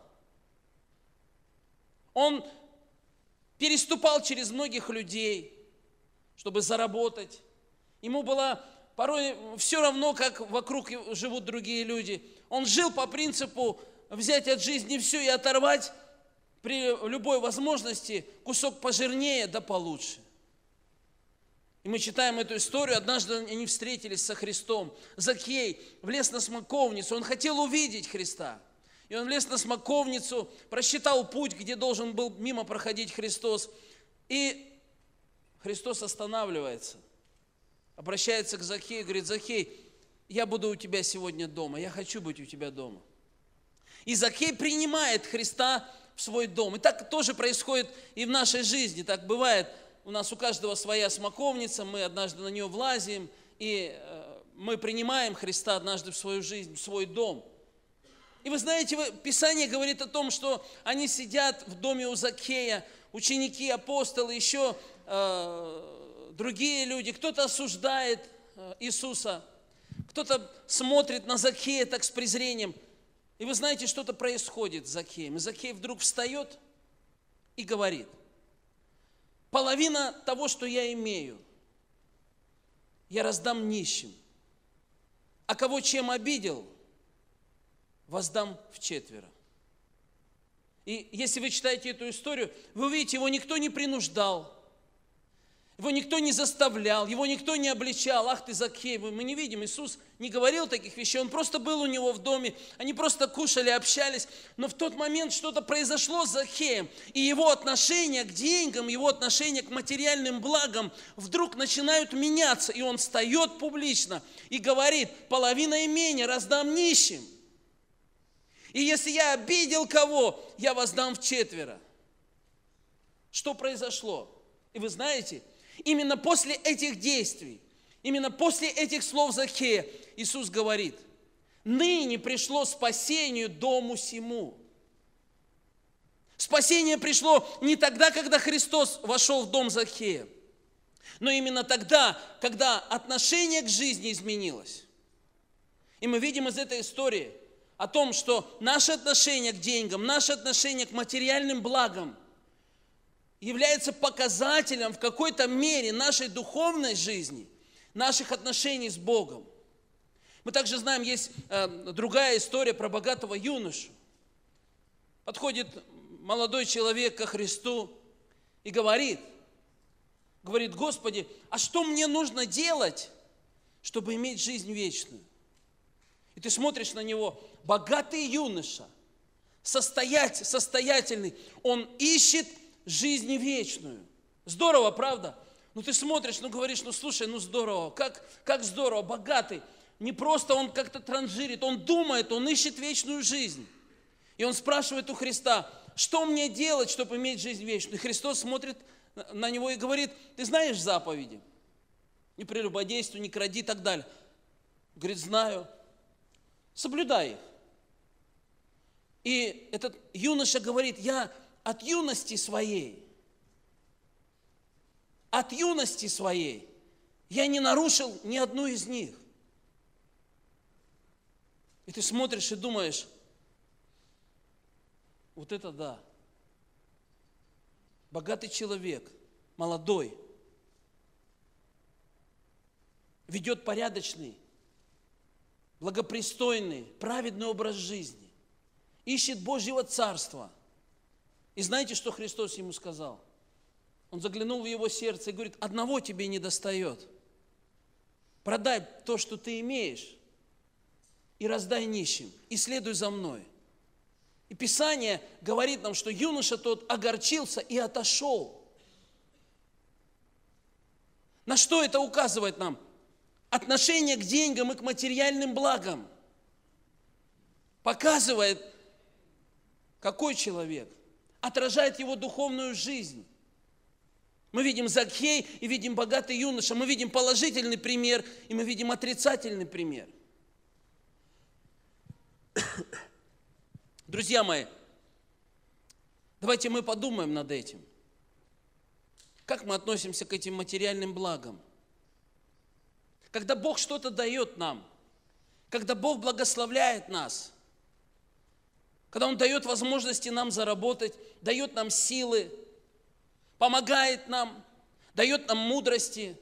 Он переступал через многих людей, чтобы заработать. Ему было порой все равно, как вокруг живут другие люди. Он жил по принципу взять от жизни все и оторвать при любой возможности кусок пожирнее да получше. И мы читаем эту историю, однажды они встретились со Христом. Закхей влез на смоковницу, он хотел увидеть Христа. И он влез на смоковницу, просчитал путь, где должен был мимо проходить Христос. И Христос останавливается, обращается к Закхею и говорит: Закхей, я буду у тебя сегодня дома, я хочу быть у тебя дома. И Закхей принимает Христа в свой дом. И так тоже происходит и в нашей жизни. Так бывает, у нас у каждого своя смоковница, мы однажды на нее влазим, и мы принимаем Христа однажды в свою жизнь, в свой дом. И вы знаете, Писание говорит о том, что они сидят в доме у Закхея, ученики, апостолы, еще э, другие люди. Кто-то осуждает э, Иисуса, кто-то смотрит на Закхея так с презрением. И вы знаете, что-то происходит с Закхеем. И Закхей вдруг встает и говорит: половина того, что я имею, я раздам нищим. А кого чем обидел, воздам вчетверо. И если вы читаете эту историю, вы увидите, его никто не принуждал, его никто не заставлял, его никто не обличал. Ах ты, Закхей, мы не видим, Иисус не говорил таких вещей, Он просто был у него в доме, они просто кушали, общались. Но в тот момент что-то произошло с Закхеем, и его отношение к деньгам, его отношение к материальным благам вдруг начинают меняться, и он встает публично и говорит: половина имения раздам нищим. И если я обидел кого, я воздам вчетверо. Что произошло? И вы знаете, именно после этих действий, именно после этих слов Закхея Иисус говорит: ныне пришло спасению дому сему. Спасение пришло не тогда, когда Христос вошел в дом Закхея, но именно тогда, когда отношение к жизни изменилось. И мы видим из этой истории о том, что наше отношение к деньгам, наше отношение к материальным благам является показателем в какой-то мере нашей духовной жизни, наших отношений с Богом. Мы также знаем, есть э, другая история про богатого юношу. Подходит молодой человек ко Христу и говорит, говорит: Господи, а что мне нужно делать, чтобы иметь жизнь вечную? И ты смотришь на него, богатый юноша, состоять, состоятельный, он ищет жизнь вечную. Здорово, правда? Ну ты смотришь, ну говоришь, ну слушай, ну здорово, как, как здорово, богатый. Не просто он как-то транжирит, он думает, он ищет вечную жизнь. И он спрашивает у Христа: что мне делать, чтобы иметь жизнь вечную? И Христос смотрит на него и говорит: ты знаешь заповеди? Не прелюбодействуй, не кради и так далее. Говорит: знаю. Соблюдай их. И этот юноша говорит: я от юности своей, от юности своей я не нарушил ни одну из них. И ты смотришь и думаешь: вот это да. Богатый человек, молодой, ведет порядочный, благопристойный, праведный образ жизни, ищет Божьего Царства. И знаете, что Христос ему сказал? Он заглянул в его сердце и говорит: одного тебе не достает. Продай то, что ты имеешь, и раздай нищим, и следуй за мной. И Писание говорит нам, что юноша тот огорчился и отошел. На что это указывает нам? Отношение к деньгам и к материальным благам показывает, какой человек, отражает его духовную жизнь. Мы видим Закхей и видим богатый юноша, мы видим положительный пример и мы видим отрицательный пример. Друзья мои, давайте мы подумаем над этим. Как мы относимся к этим материальным благам? Когда Бог что-то дает нам, когда Бог благословляет нас, когда Он дает возможности нам заработать, дает нам силы, помогает нам, дает нам мудрости,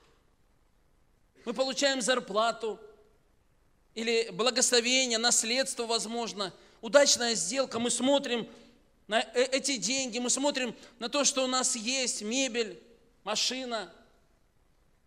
мы получаем зарплату или благословение, наследство, возможно, удачная сделка, мы смотрим на эти деньги, мы смотрим на то, что у нас есть, мебель, машина.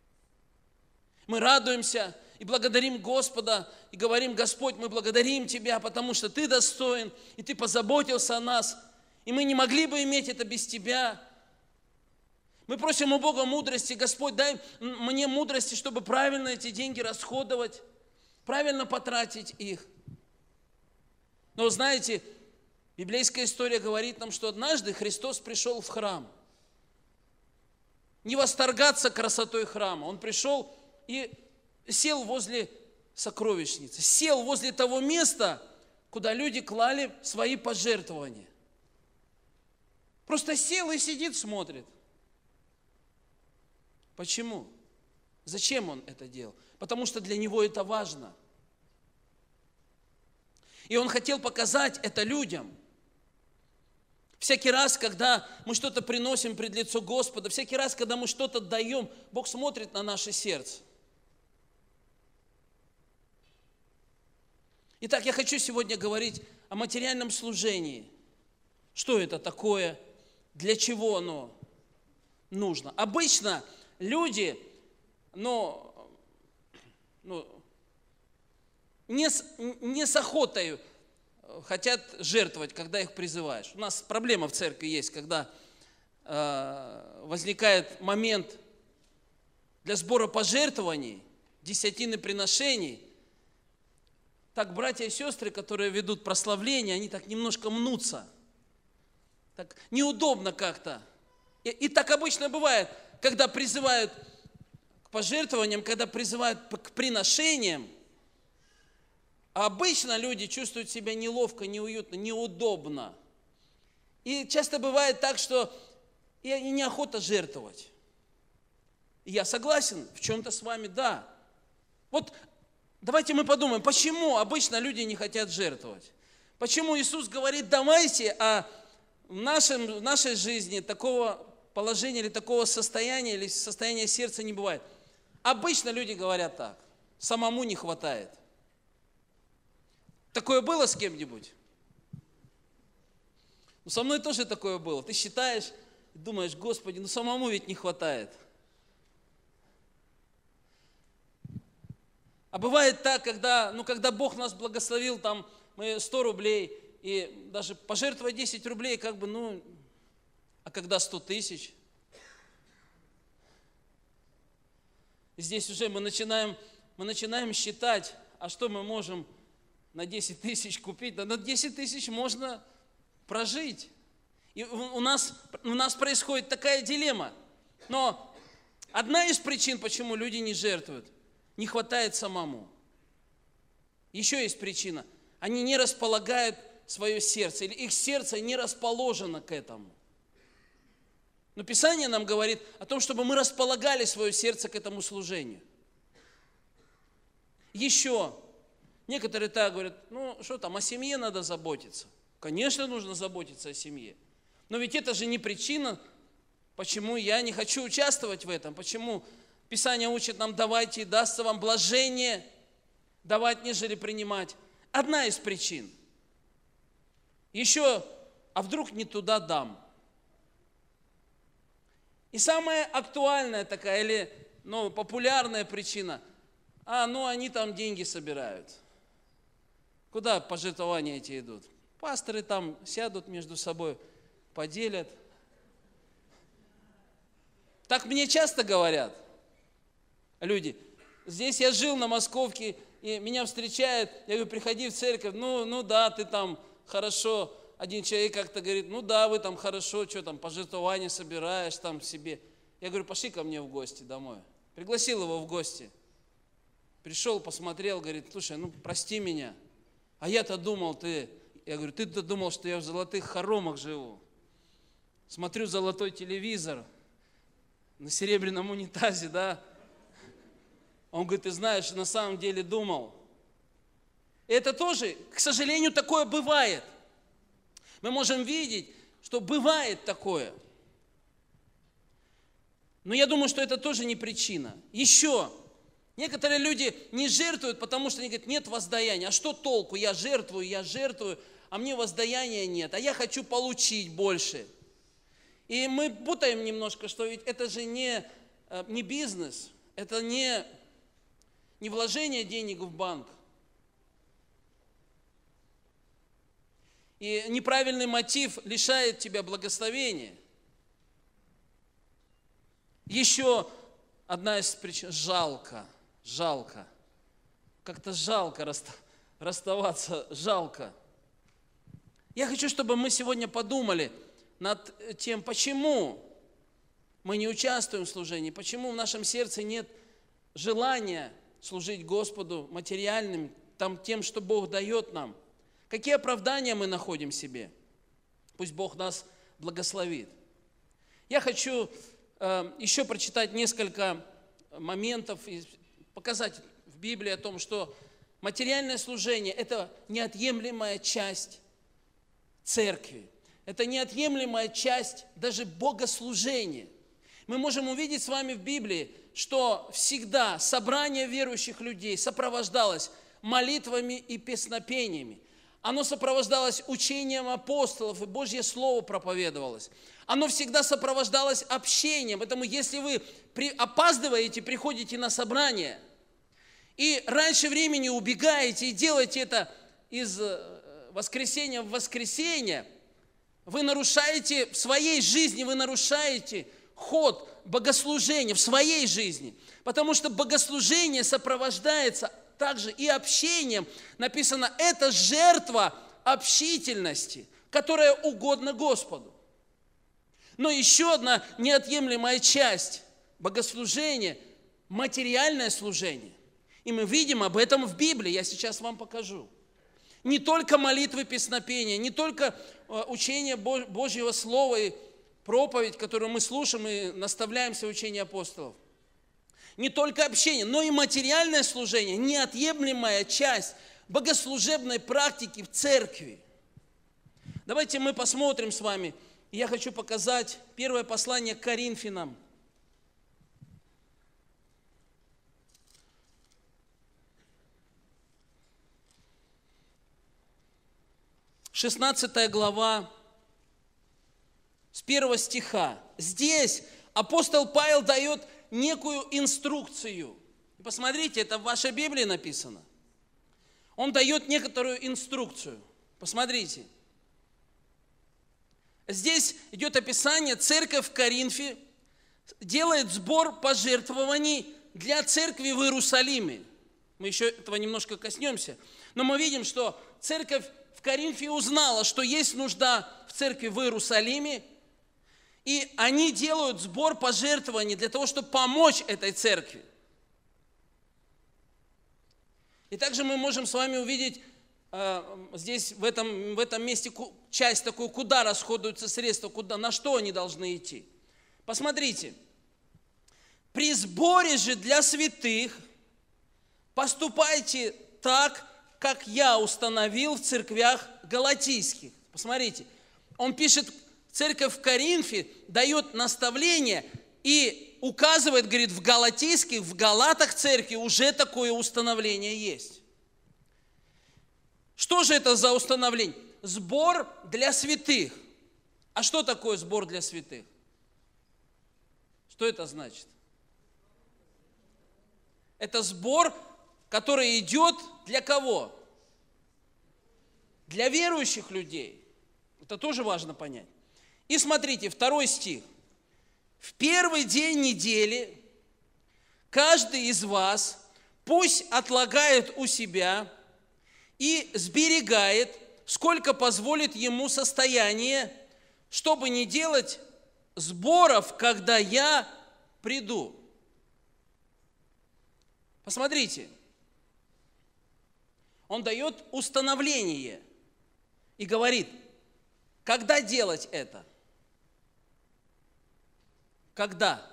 Мы радуемся и благодарим Господа, и говорим: Господь, мы благодарим Тебя, потому что Ты достоин, и Ты позаботился о нас, и мы не могли бы иметь это без Тебя. Мы просим у Бога мудрости: Господь, дай мне мудрости, чтобы правильно эти деньги расходовать, правильно потратить их. Но знаете, библейская история говорит нам, что однажды Христос пришел в храм. Не восторгаться красотой храма. Он пришел и сел возле сокровищницы, сел возле того места, куда люди клали свои пожертвования. Просто сел и сидит, смотрит. Почему? Зачем он это делал? Потому что для него это важно. И он хотел показать это людям. Всякий раз, когда мы что-то приносим пред лицо Господа, всякий раз, когда мы что-то даем, Бог смотрит на наше сердце. Итак, я хочу сегодня говорить о материальном служении. Что это такое? Для чего оно нужно? Обычно люди, но, ну, не, с, не с охотой хотят жертвовать, когда их призываешь. У нас проблема в церкви есть, когда э, возникает момент для сбора пожертвований, десятины приношений. Так братья и сестры, которые ведут прославление, они так немножко мнутся. Так неудобно как-то. И, и так обычно бывает, когда призывают к пожертвованиям, когда призывают к приношениям, а обычно люди чувствуют себя неловко, неуютно, неудобно. И часто бывает так, что и неохота жертвовать. И я согласен в чем-то с вами, да. Вот давайте мы подумаем, почему обычно люди не хотят жертвовать? Почему Иисус говорит: давайте, а в, нашем, в нашей жизни такого положения или такого состояния, или состояния сердца не бывает? Обычно люди говорят так: самому не хватает. Такое было с кем-нибудь? Ну, со мной тоже такое было. Ты считаешь, думаешь: Господи, ну самому ведь не хватает. А бывает так, когда, ну, когда Бог нас благословил, там, мы сто рублей, и даже пожертвовать десять рублей, как бы, ну, а когда сто тысяч? Здесь уже мы начинаем, мы начинаем считать, а что мы можем на десять тысяч купить? Да на десять тысяч можно прожить. И у нас, у нас происходит такая дилемма. Но одна из причин, почему люди не жертвуют, не хватает самому. Еще есть причина. Они не располагают свое сердце, или их сердце не расположено к этому. Но Писание нам говорит о том, чтобы мы располагали свое сердце к этому служению. Еще некоторые так говорят: ну что там, о семье надо заботиться. Конечно, нужно заботиться о семье. Но ведь это же не причина, почему я не хочу участвовать в этом, почему Писание учит нам: давайте, и дастся вам блажение, давать, нежели принимать. Одна из причин. Еще, а вдруг не туда дам? И самая актуальная такая, или ну, популярная причина: а, ну они там деньги собирают. Куда пожертвования эти идут? Пасторы там сядут между собой, поделят. Так мне часто говорят люди. Здесь я жил на Московке, и меня встречают, я говорю: приходи в церковь. Ну, ну да, ты там хорошо. Один человек как-то говорит: ну да, вы там хорошо, что там, пожертвования собираешь там себе. Я говорю: пошли ко мне в гости домой. Пригласил его в гости. Пришел, посмотрел, говорит: слушай, ну прости меня. А я-то думал, ты... Я говорю: ты-то думал, что я в золотых хоромах живу. Смотрю золотой телевизор на серебряном унитазе, да. Он говорит: ты знаешь, на самом деле думал. И это тоже, к сожалению, такое бывает. Мы можем видеть, что бывает такое. Но я думаю, что это тоже не причина. Еще. Некоторые люди не жертвуют, потому что они говорят: нет воздаяния. А что толку? Я жертвую, я жертвую, а мне воздаяния нет. А я хочу получить больше. И мы путаем немножко, что ведь это же не, не бизнес, это не не вложение денег в банк. И неправильный мотив лишает тебя благословения. Еще одна из причин – жалко, жалко. Как-то жалко расставаться, жалко. Я хочу, чтобы мы сегодня подумали над тем, почему мы не участвуем в служении, почему в нашем сердце нет желания служить Господу материальным, там, тем, что Бог дает нам. Какие оправдания мы находим себе? Пусть Бог нас благословит. Я хочу э, еще прочитать несколько моментов и показать в Библии о том, что материальное служение – это неотъемлемая часть церкви. Это неотъемлемая часть даже богослужения. Мы можем увидеть с вами в Библии, что всегда собрание верующих людей сопровождалось молитвами и песнопениями. Оно сопровождалось учением апостолов, и Божье Слово проповедовалось. Оно всегда сопровождалось общением. Поэтому если вы при, опаздываете, приходите на собрание, и раньше времени убегаете и делаете это из воскресенья в воскресенье, вы нарушаете в своей жизни, вы нарушаете ход богослужения в своей жизни. Потому что богослужение сопровождается также и общением. Написано, это жертва общительности, которая угодна Господу. Но еще одна неотъемлемая часть богослужения – материальное служение. И мы видим об этом в Библии, я сейчас вам покажу. Не только молитвы, песнопения, не только учение Божьего Слова и проповедь, которую мы слушаем и наставляемся в учении апостолов. Не только общение, но и материальное служение, неотъемлемая часть богослужебной практики в церкви. Давайте мы посмотрим с вами. Я хочу показать первое послание к Коринфянам. шестнадцатая глава, с первого стиха. Здесь апостол Павел дает некую инструкцию. Посмотрите, это в вашей Библии написано. Он дает некоторую инструкцию. Посмотрите. Здесь идет описание, церковь в Коринфе делает сбор пожертвований для церкви в Иерусалиме. Мы еще этого немножко коснемся. Но мы видим, что церковь в Коринфе узнала, что есть нужда в церкви в Иерусалиме, и они делают сбор пожертвований для того, чтобы помочь этой церкви. И также мы можем с вами увидеть э, здесь, в этом, в этом месте, часть такую, куда расходуются средства, куда, на что они должны идти. Посмотрите. При сборе же для святых поступайте так, как я установил в церквях галатийских. Посмотрите. Он пишет, церковь в Коринфе дает наставление и указывает, говорит, в галатийских, в Галатах церкви уже такое установление есть. Что же это за установление? Сбор для святых. А что такое сбор для святых? Что это значит? Это сбор, который идет для кого? Для верующих людей. Это тоже важно понять. И смотрите, второй стих. В первый день недели каждый из вас пусть отлагает у себя и сберегает, сколько позволит ему состояние, чтобы не делать сборов, когда я приду. Посмотрите, он дает установление и говорит, когда делать это? Когда?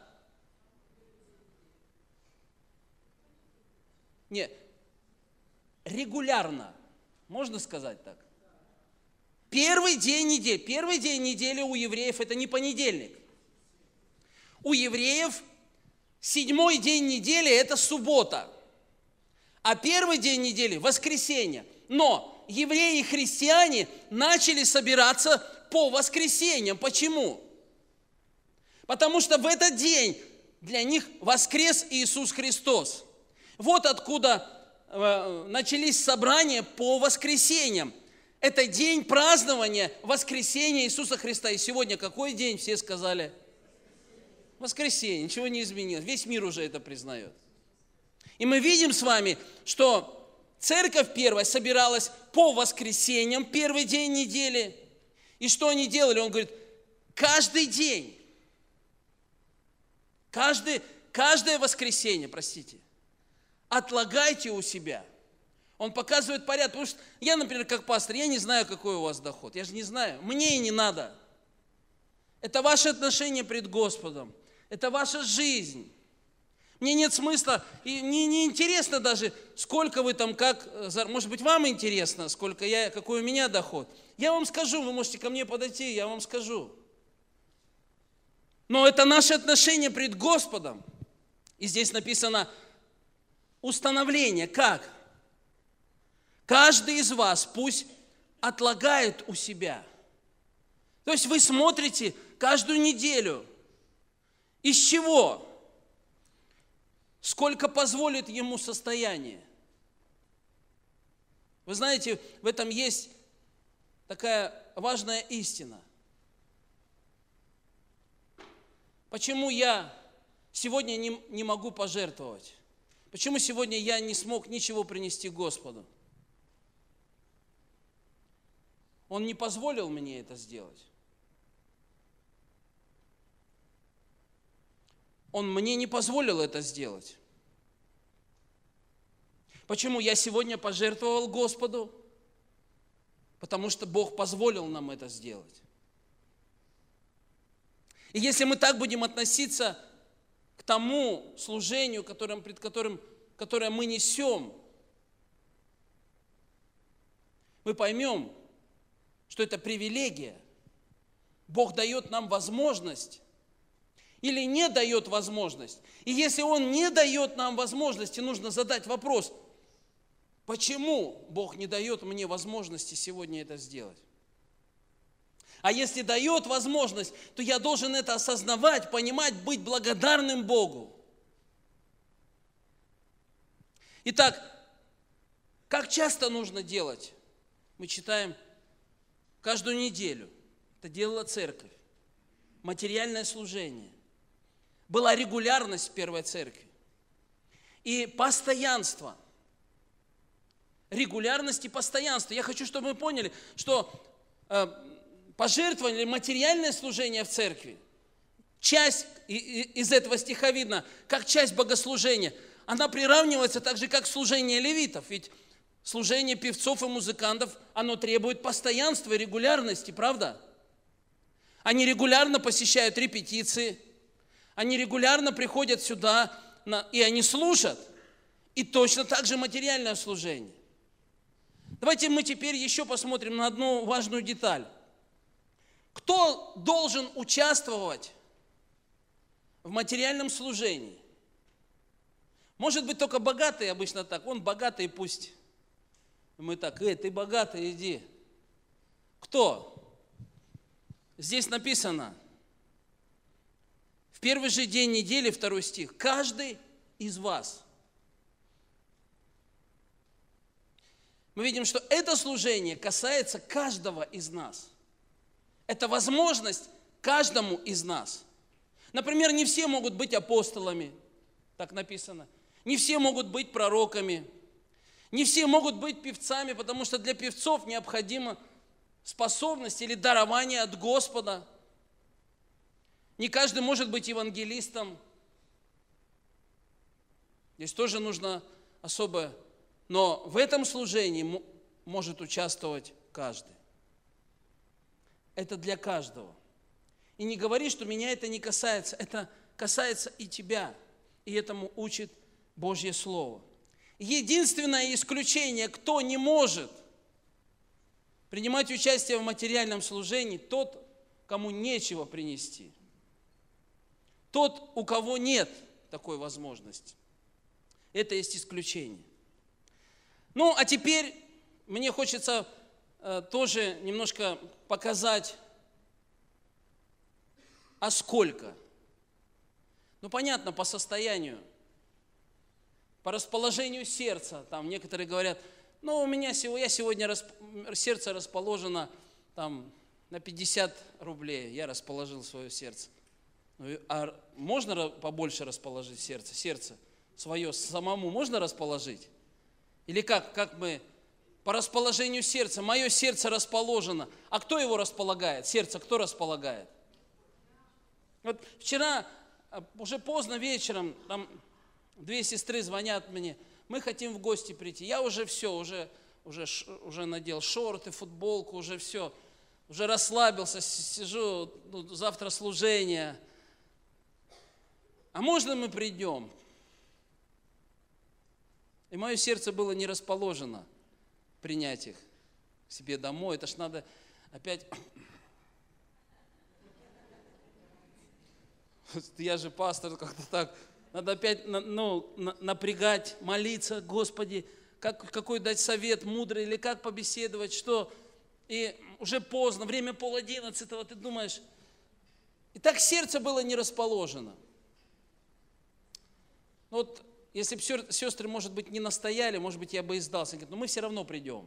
Нет, регулярно, можно сказать так. Первый день недели. Первый день недели у евреев это не понедельник. У евреев седьмой день недели это суббота. А первый день недели – воскресенье. Но евреи и христиане начали собираться по воскресеньям. Почему? Потому что в этот день для них воскрес Иисус Христос. Вот откуда э, начались собрания по воскресеньям. Это день празднования воскресения Иисуса Христа. И сегодня какой день? Все сказали? Воскресенье. Ничего не изменилось. Весь мир уже это признает. И мы видим с вами, что церковь первая собиралась по воскресеньям, первый день недели. И что они делали? Он говорит, каждый день, каждый, каждое воскресенье, простите, отлагайте у себя. Он показывает порядок. Потому что я, например, как пастор, я не знаю, какой у вас доход. Я же не знаю. Мне и не надо. Это ваше отношение пред Господом. Это ваша жизнь. Мне нет смысла, и мне не интересно даже, сколько вы там, как, может быть, вам интересно, сколько я, какой у меня доход. Я вам скажу, вы можете ко мне подойти, я вам скажу. Но это наше отношение пред Господом. И здесь написано установление. Как? Каждый из вас пусть отлагает у себя. То есть вы смотрите каждую неделю. Из чего? Сколько позволит ему состояние. Вы знаете, в этом есть такая важная истина. Почему я сегодня не, не могу пожертвовать? Почему сегодня я не смог ничего принести Господу? Он не позволил мне это сделать. Он мне не позволил это сделать. Почему я сегодня пожертвовал Господу? Потому что Бог позволил нам это сделать. И если мы так будем относиться к тому служению, которым, пред которым, которое мы несем, мы поймем, что это привилегия. Бог дает нам возможность или не дает возможность. И если Он не дает нам возможности, нужно задать вопрос, почему Бог не дает мне возможности сегодня это сделать? А если дает возможность, то я должен это осознавать, понимать, быть благодарным Богу. Итак, как часто нужно делать? Мы читаем каждую неделю. Это делала церковь. Материальное служение. Была регулярность в первой церкви. И постоянство. Регулярность и постоянство. Я хочу, чтобы вы поняли, что э, пожертвование, материальное служение в церкви, часть из этого стиха видно, как часть богослужения, она приравнивается так же, как служение левитов. Ведь служение певцов и музыкантов, оно требует постоянства и регулярности, правда? Они регулярно посещают репетиции, они регулярно приходят сюда, и они служат. И точно так же материальное служение. Давайте мы теперь еще посмотрим на одну важную деталь. Кто должен участвовать в материальном служении? Может быть, только богатые обычно так. Он богатый, пусть. Мы так, эй, ты богатый, иди. Кто? Здесь написано, в первый же день недели, второй стих, каждый из вас. Мы видим, что это служение касается каждого из нас. Это возможность каждому из нас. Например, не все могут быть апостолами, так написано. Не все могут быть пророками. Не все могут быть певцами, потому что для певцов необходима способность или дарование от Господа. Не каждый может быть евангелистом. Здесь тоже нужно особое. Но в этом служении может участвовать каждый. Это для каждого. И не говори, что меня это не касается. Это касается и тебя. И этому учит Божье Слово. Единственное исключение, кто не может принимать участие в материальном служении, тот, кому нечего принести. Тот, у кого нет такой возможности. Это есть исключение. Ну, а теперь мне хочется э, тоже немножко показать, а сколько. Ну, понятно, по состоянию. по расположению сердца. Там некоторые говорят, ну, у меня сегодня, я сегодня расп... сердце расположено там, на пятьдесят рублей. Я расположил свое сердце. Ну, а можно побольше расположить сердце? Сердце свое самому можно расположить? Или как? Как мы по расположению сердца? Мое сердце расположено. А кто его располагает? Сердце кто располагает? Вот вчера, уже поздно вечером, там две сестры звонят мне, мы хотим в гости прийти. Я уже все, уже, уже, уже надел шорты, футболку, уже все, уже расслабился, сижу, ну, завтра служение. А можно мы придем? И мое сердце было не расположено принять их к себе домой. Это ж надо опять... Я же пастор, как-то так... Надо опять ну, напрягать, молиться, Господи, как, какой дать совет мудрый, или как побеседовать, что. И уже поздно, время пол одиннадцатого, ты думаешь. И так сердце было не расположено. Вот если бы сестры, может быть, не настояли, может быть, я бы и сдался. Говорит, но мы все равно придем.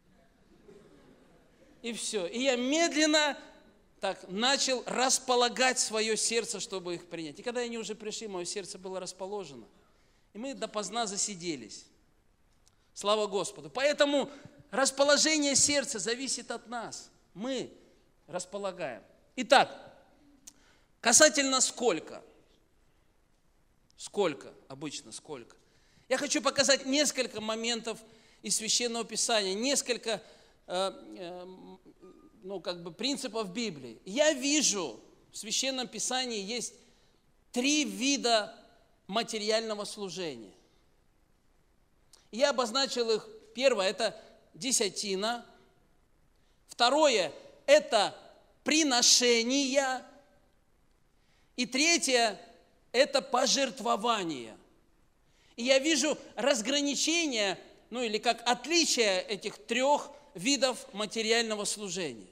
И все. И я медленно... так, начал располагать свое сердце, чтобы их принять. И когда они уже пришли, мое сердце было расположено. И мы допоздна засиделись. Слава Господу. Поэтому расположение сердца зависит от нас. Мы располагаем. Итак, касательно сколько? Сколько? Обычно сколько? Я хочу показать несколько моментов из Священного Писания, несколько... Э, э, ну, как бы принципов Библии. Я вижу, в Священном Писании есть три вида материального служения. Я обозначил их. Первое – это десятина. Второе – это приношения. И третье – это пожертвование. И я вижу разграничение, ну или как отличие этих трех видов материального служения.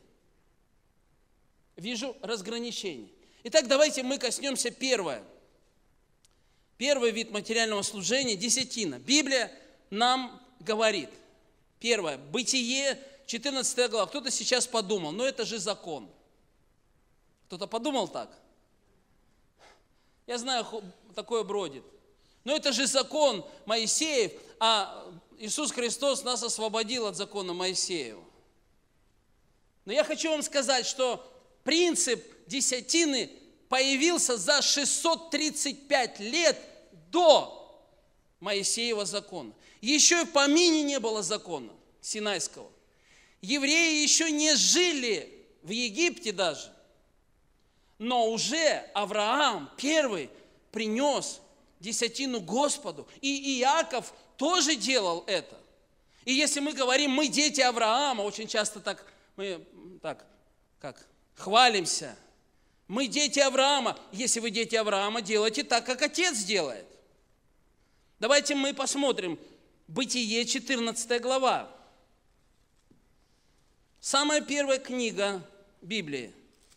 Вижу разграничение. Итак, давайте мы коснемся первое. Первый вид материального служения – десятина. Библия нам говорит. Первое. Бытие, четырнадцатая глава. Кто-то сейчас подумал, ну это же закон. Кто-то подумал так? Я знаю, такое бродит. Но это же закон Моисеев, а Иисус Христос нас освободил от закона Моисеева. Но я хочу вам сказать, что принцип десятины появился за шестьсот тридцать пять лет до Моисеева закона. Еще и в помине не было закона Синайского. Евреи еще не жили в Египте даже. Но уже Авраам первый принес десятину Господу. И Иаков тоже делал это. И если мы говорим, мы дети Авраама, очень часто так, мы так, как, хвалимся. Мы дети Авраама. Если вы дети Авраама, делайте так, как отец делает. Давайте мы посмотрим. Бытие, четырнадцатая глава. Самая первая книга Библии.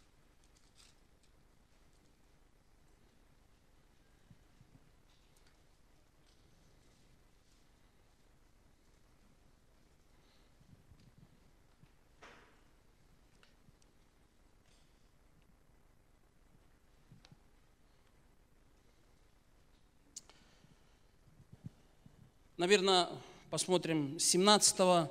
Наверное, посмотрим семнадцатого,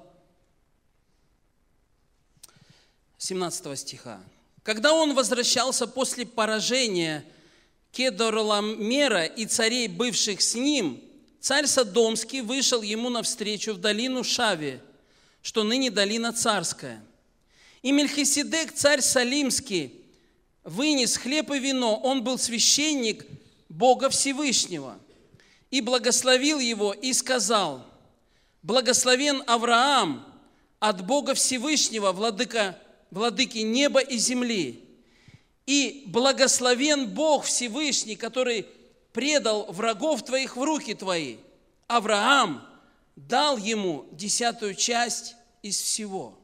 семнадцатого стиха. Когда он возвращался после поражения Кедорламера и царей, бывших с ним, царь Содомский вышел ему навстречу в долину Шаве, что ныне долина царская. И Мельхиседек, царь Салимский, вынес хлеб и вино, он был священник Бога Всевышнего. И благословил его, и сказал: благословен Авраам от Бога Всевышнего, владыка, владыки неба и земли. И благословен Бог Всевышний, который предал врагов твоих в руки твои. Авраам дал ему десятую часть из всего.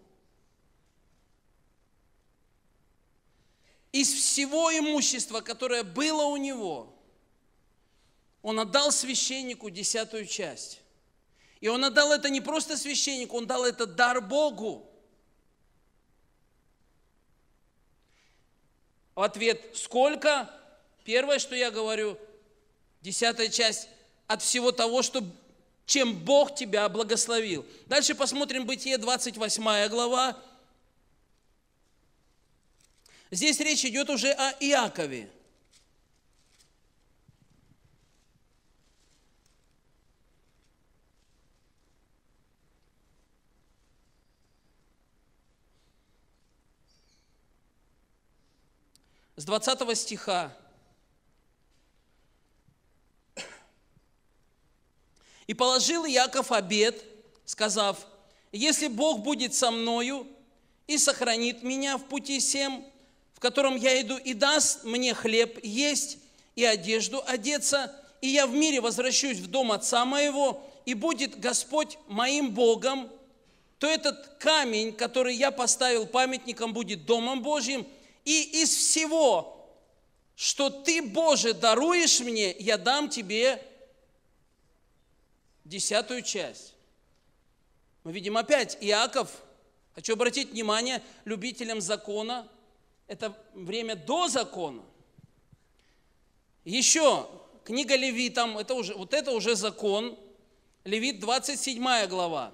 Из всего имущества, которое было у него, Он отдал священнику десятую часть. И он отдал это не просто священнику, он дал это дар Богу. В ответ сколько? Первое, что я говорю, десятая часть от всего того, что, чем Бог тебя благословил. Дальше посмотрим Бытие, двадцать восьмая глава. Здесь речь идет уже о Иакове. С двадцатого стиха. «И положил Иаков обет, сказав: если Бог будет со мною и сохранит меня в пути сем, в котором я иду, и даст мне хлеб есть и одежду одеться, и я в мире возвращусь в дом отца моего, и будет Господь моим Богом, то этот камень, который я поставил памятником, будет домом Божьим, и из всего, что ты, Боже, даруешь мне, я дам тебе десятую часть». Мы видим опять Иаков, хочу обратить внимание любителям закона, это время до закона. Еще книга Левитам, это уже, вот это уже закон, Левит двадцать седьмая глава.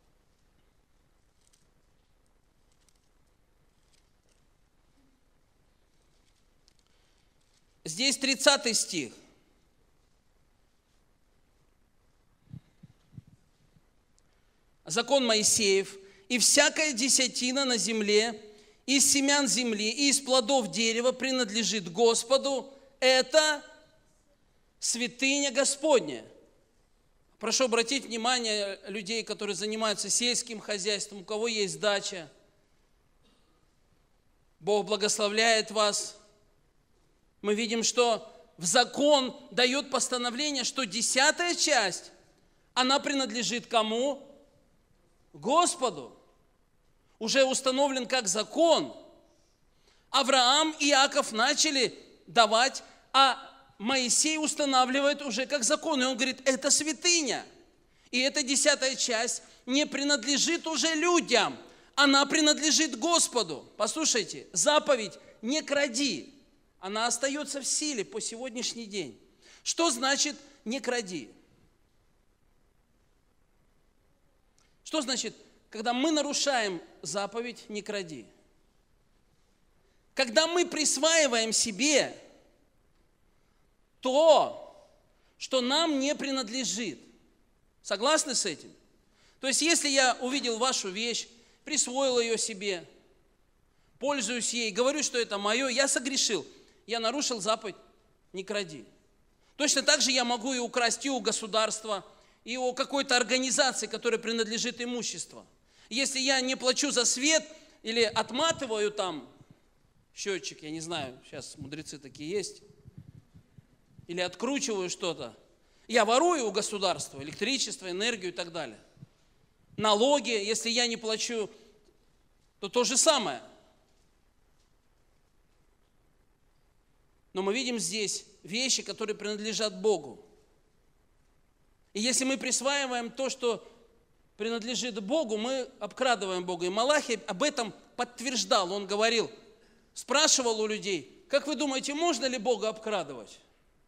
Здесь тридцатый стих. Закон Моисеев: «И всякая десятина на земле, из семян земли и из плодов дерева принадлежит Господу, это святыня Господня». Прошу обратить внимание людей, которые занимаются сельским хозяйством, у кого есть дача. Бог благословляет вас. Мы видим, что в закон дает постановление, что десятая часть, она принадлежит кому? Господу. Уже установлен как закон. Авраам и Иаков начали давать, а Моисей устанавливает уже как закон. И он говорит, это святыня. И эта десятая часть не принадлежит уже людям, она принадлежит Господу. Послушайте, заповедь «не кради», она остается в силе по сегодняшний день. Что значит «не кради»? Что значит, когда мы нарушаем заповедь «не кради»? Когда мы присваиваем себе то, что нам не принадлежит. Согласны с этим? То есть, если я увидел вашу вещь, присвоил ее себе, пользуюсь ей, говорю, что это мое, я согрешил, я нарушил заповедь «не кради». Точно так же я могу и украсть и у государства, и у какой-то организации, которой принадлежит имущество. Если я не плачу за свет или отматываю там счетчик, я не знаю, сейчас мудрецы такие есть, или откручиваю что-то, я ворую у государства электричество, энергию и так далее. Налоги, если я не плачу, то то же самое. Но мы видим здесь вещи, которые принадлежат Богу. И если мы присваиваем то, что принадлежит Богу, мы обкрадываем Бога. И Малахий об этом подтверждал. Он говорил, спрашивал у людей, как вы думаете, можно ли Бога обкрадывать?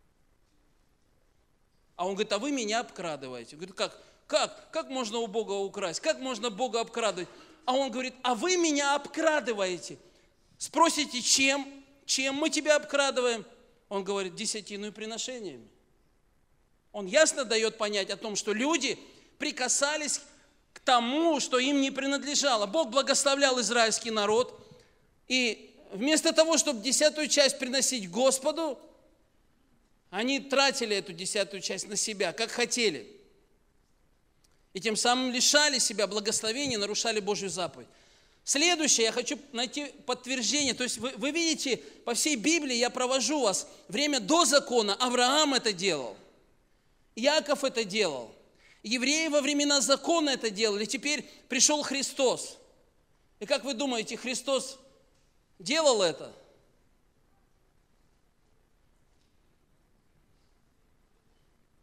А он говорит, а вы меня обкрадываете. Говорит, как? Как? Как можно у Бога украсть? Как можно Бога обкрадывать? А он говорит, а вы меня обкрадываете. Спросите, чем? Чем мы тебя обкрадываем? Он говорит, десятиной приношениями. Он ясно дает понять о том, что люди прикасались к тому, что им не принадлежало. Бог благословлял израильский народ, и вместо того, чтобы десятую часть приносить Господу, они тратили эту десятую часть на себя, как хотели. И тем самым лишали себя благословения, нарушали Божью заповедь. Следующее, я хочу найти подтверждение. То есть вы, вы видите, по всей Библии я провожу вас. Время до закона Авраам это делал. Иаков это делал. Евреи во времена закона это делали. Теперь пришел Христос. И как вы думаете, Христос делал это?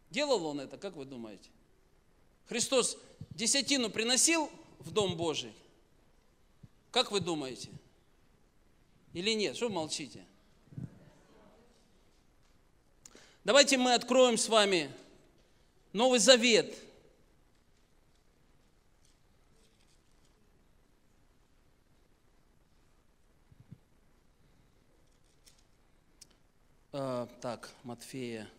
Делал он это, как вы думаете? Христос десятину приносил в Дом Божий? Как вы думаете? Или нет? Что вы молчите? Давайте мы откроем с вами Новый Завет. А, так, Матфея.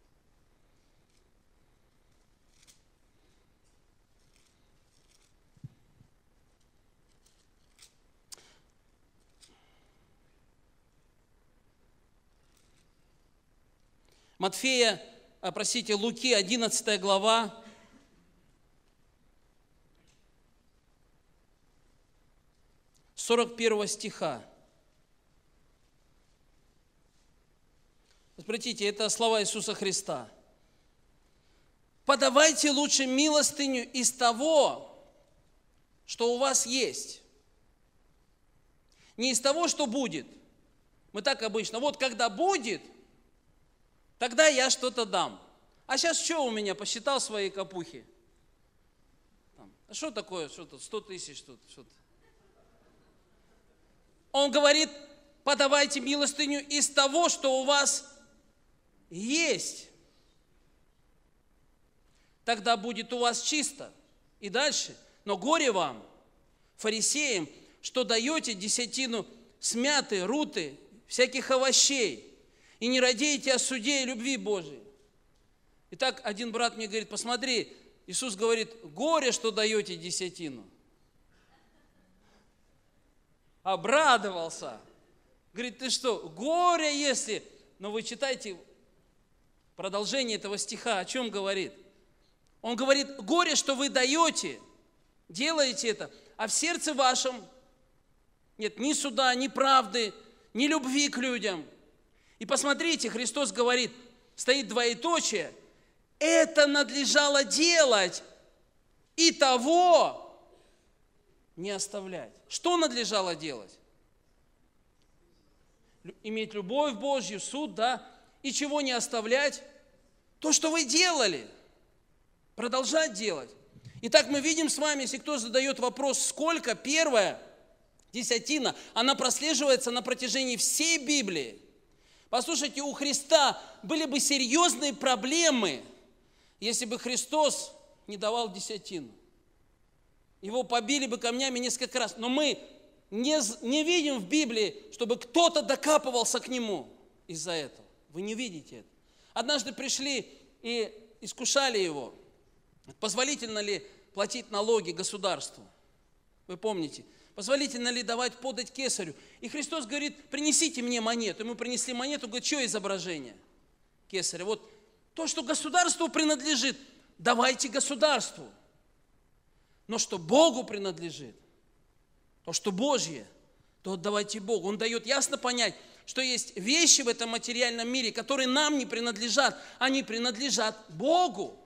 Матфея, а, простите, Луки, одиннадцатая глава. сорок первого стиха. Смотрите, это слова Иисуса Христа. «Подавайте лучше милостыню из того, что у вас есть. Не из того, что будет». Мы так обычно, вот когда будет, тогда я что-то дам. А сейчас что у меня? Посчитал свои капухи. Там, а что такое? Что тут? сто тысяч тут. Что-то. Он говорит, подавайте милостыню из того, что у вас есть. Тогда будет у вас чисто. И дальше. Но горе вам, фарисеям, что даете десятину смяты, руты, всяких овощей, и не радеете о суде и любви Божией. Итак, один брат мне говорит, посмотри, Иисус говорит, горе, что даете десятину. Обрадовался. Говорит, ты что, горе если... Но вы читайте продолжение этого стиха, о чем говорит. Он говорит, горе, что вы даете, делаете это, а в сердце вашем нет ни суда, ни правды, ни любви к людям. И посмотрите, Христос говорит, стоит двоеточие, это надлежало делать и того не оставлять. Что надлежало делать? Иметь любовь Божью, суд, да, и чего не оставлять? То, что вы делали, продолжать делать. Итак, мы видим с вами, если кто задает вопрос, сколько, первая десятина, она прослеживается на протяжении всей Библии. Послушайте, у Христа были бы серьезные проблемы, если бы Христос не давал десятину. Его побили бы камнями несколько раз. Но мы не, не видим в Библии, чтобы кто-то докапывался к нему из-за этого. Вы не видите это. Однажды пришли и искушали его. Позволительно ли платить налоги государству? Вы помните? Позволительно ли давать подать кесарю? И Христос говорит, принесите мне монету. Ему принесли монету, говорит, что изображение кесаря? Вот то, что государству принадлежит, давайте государству. Но что Богу принадлежит, то, что Божье, то отдавайте Богу. Он дает ясно понять, что есть вещи в этом материальном мире, которые нам не принадлежат, они принадлежат Богу.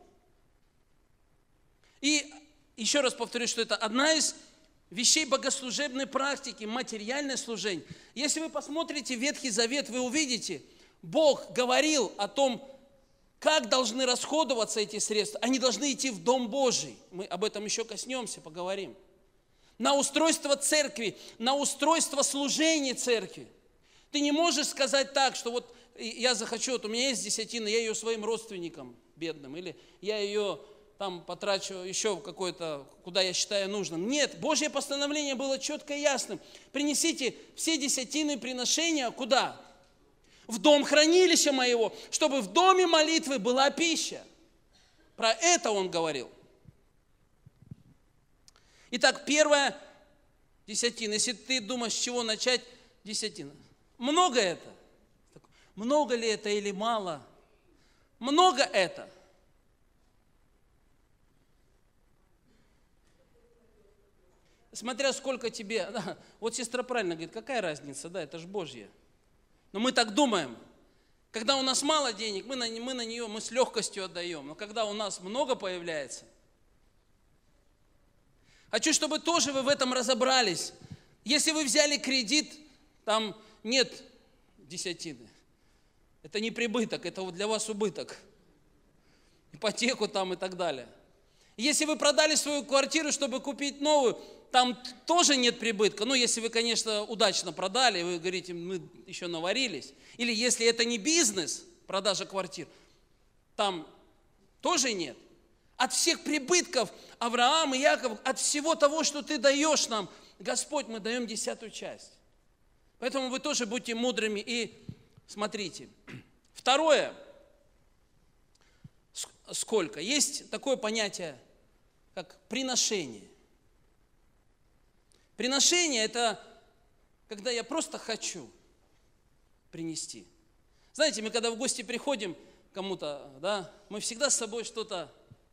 И еще раз повторю, что это одна из вещей богослужебной практики, материальное служение. Если вы посмотрите Ветхий Завет, вы увидите, Бог говорил о том, как должны расходоваться эти средства. Они должны идти в Дом Божий. Мы об этом еще коснемся, поговорим. На устройство церкви, на устройство служения церкви. Ты не можешь сказать так, что вот я захочу, вот у меня есть десятина, я ее своим родственникам бедным, или я ее там потрачу еще в какое-то, куда я считаю нужным. Нет, Божье постановление было четко и ясным. Принесите все десятины приношения куда? В дом хранилища моего, чтобы в доме молитвы была пища. Про это он говорил. Итак, первая десятина. Если ты думаешь, с чего начать, десятина. Много это? Много ли это или мало? Много это. Смотря сколько тебе... Да, вот сестра правильно говорит, какая разница, да, это же Божье. Но мы так думаем. Когда у нас мало денег, мы на, мы на нее мы с легкостью отдаем. Но когда у нас много появляется, хочу, чтобы тоже вы в этом разобрались. Если вы взяли кредит, там нет десятины. Это не прибыток, это вот для вас убыток. ипотеку там и так далее. Если вы продали свою квартиру, чтобы купить новую, там тоже нет прибытка. Ну, если вы, конечно, удачно продали, вы говорите, мы еще наварились. Или если это не бизнес, продажа квартир, там тоже нет. От всех прибытков Авраам и Яков, от всего того, что ты даешь нам, Господь, мы даем десятую часть. Поэтому вы тоже будьте мудрыми и смотрите. Второе. Сколько? Есть такое понятие, как приношение. Приношение – это когда я просто хочу принести. Знаете, мы когда в гости приходим к кому-то, да, мы всегда с собой что-то,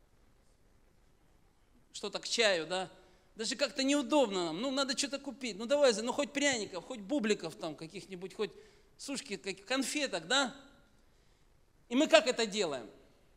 что-то к чаю, да, даже как-то неудобно нам, ну, надо что-то купить, ну, давай, ну, хоть пряников, хоть бубликов там каких-нибудь, хоть сушки, конфеток, да. И мы как это делаем?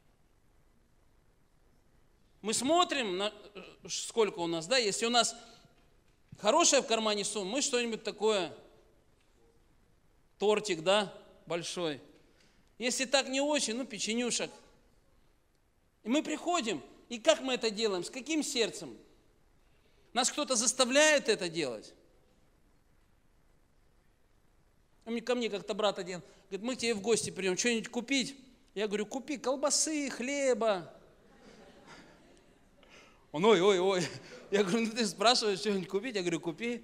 Мы смотрим, на, сколько у нас, да, если у нас хорошая в кармане сумма, мы что-нибудь такое, тортик, да, большой. Если так не очень, ну, печенюшек. И мы приходим, и как мы это делаем, с каким сердцем? Нас кто-то заставляет это делать? Ко мне как-то брат один говорит, мы к тебе в гости придем, что-нибудь купить? Я говорю, купи колбасы, хлеба. Он, ой, ой, ой. Я говорю, ну ты спрашиваешь, что-нибудь купить? Я говорю, купи.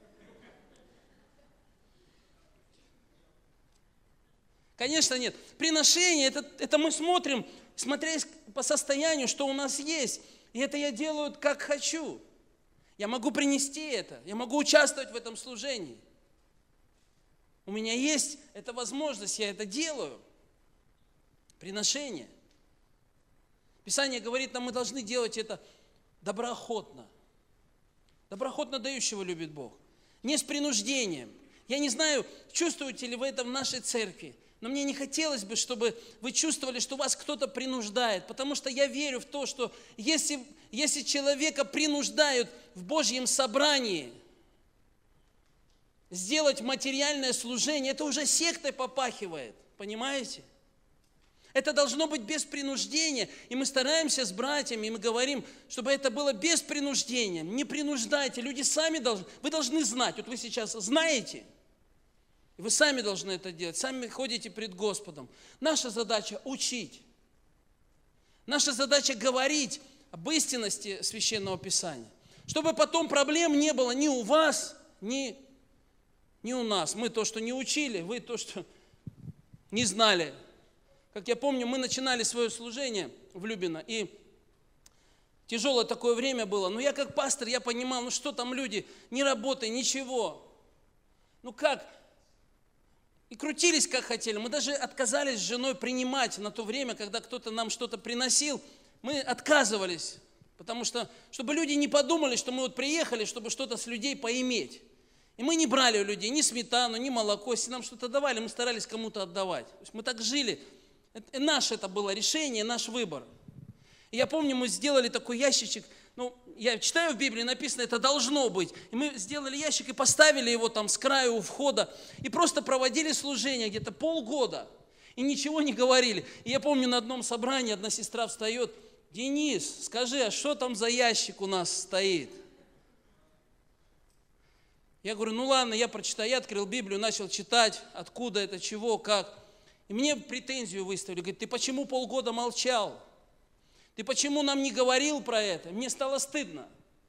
Конечно, нет. Приношение, это, это мы смотрим, смотря по состоянию, что у нас есть. И это я делаю, как хочу. Я могу принести это, я могу участвовать в этом служении. У меня есть эта возможность, я это делаю. Приношение. Писание говорит нам, мы должны делать это доброохотно. Доброохотно дающего любит Бог. Не с принуждением. Я не знаю, чувствуете ли вы это в нашей церкви, но мне не хотелось бы, чтобы вы чувствовали, что вас кто-то принуждает, потому что я верю в то, что если, если человека принуждают в Божьем собрании сделать материальное служение, это уже сектой попахивает, понимаете? Это должно быть без принуждения, и мы стараемся с братьями, и мы говорим, чтобы это было без принуждения. Не принуждайте, люди сами должны, вы должны знать, вот вы сейчас знаете, вы сами должны это делать, сами ходите пред Господом. Наша задача учить, наша задача говорить об истинности Священного Писания, чтобы потом проблем не было ни у вас, ни, ни у нас. Мы то, что не учили, вы то, что не знали. Как я помню, мы начинали свое служение в Любино, и тяжелое такое время было. Но я как пастор, я понимал, ну что там люди, не работай, ничего. Ну как? И крутились, как хотели. Мы даже отказались с женой принимать на то время, когда кто-то нам что-то приносил. Мы отказывались, потому что, чтобы люди не подумали, что мы вот приехали, чтобы что-то с людей поиметь. И мы не брали у людей ни сметану, ни молоко. Если нам что-то давали, мы старались кому-то отдавать. То есть мы так жили. Это, наше это было решение, наш выбор. И я помню, мы сделали такой ящичек. Ну, я читаю в Библии, написано, это должно быть. И мы сделали ящик и поставили его там с краю у входа. И просто проводили служение где-то полгода. И ничего не говорили. И я помню, на одном собрании одна сестра встает. Денис, скажи, а что там за ящик у нас стоит? Я говорю, ну ладно, я прочитаю. Я открыл Библию, начал читать, откуда это, чего, как. И мне претензию выставили. Говорит, ты почему полгода молчал? Ты почему нам не говорил про это? Мне стало стыдно.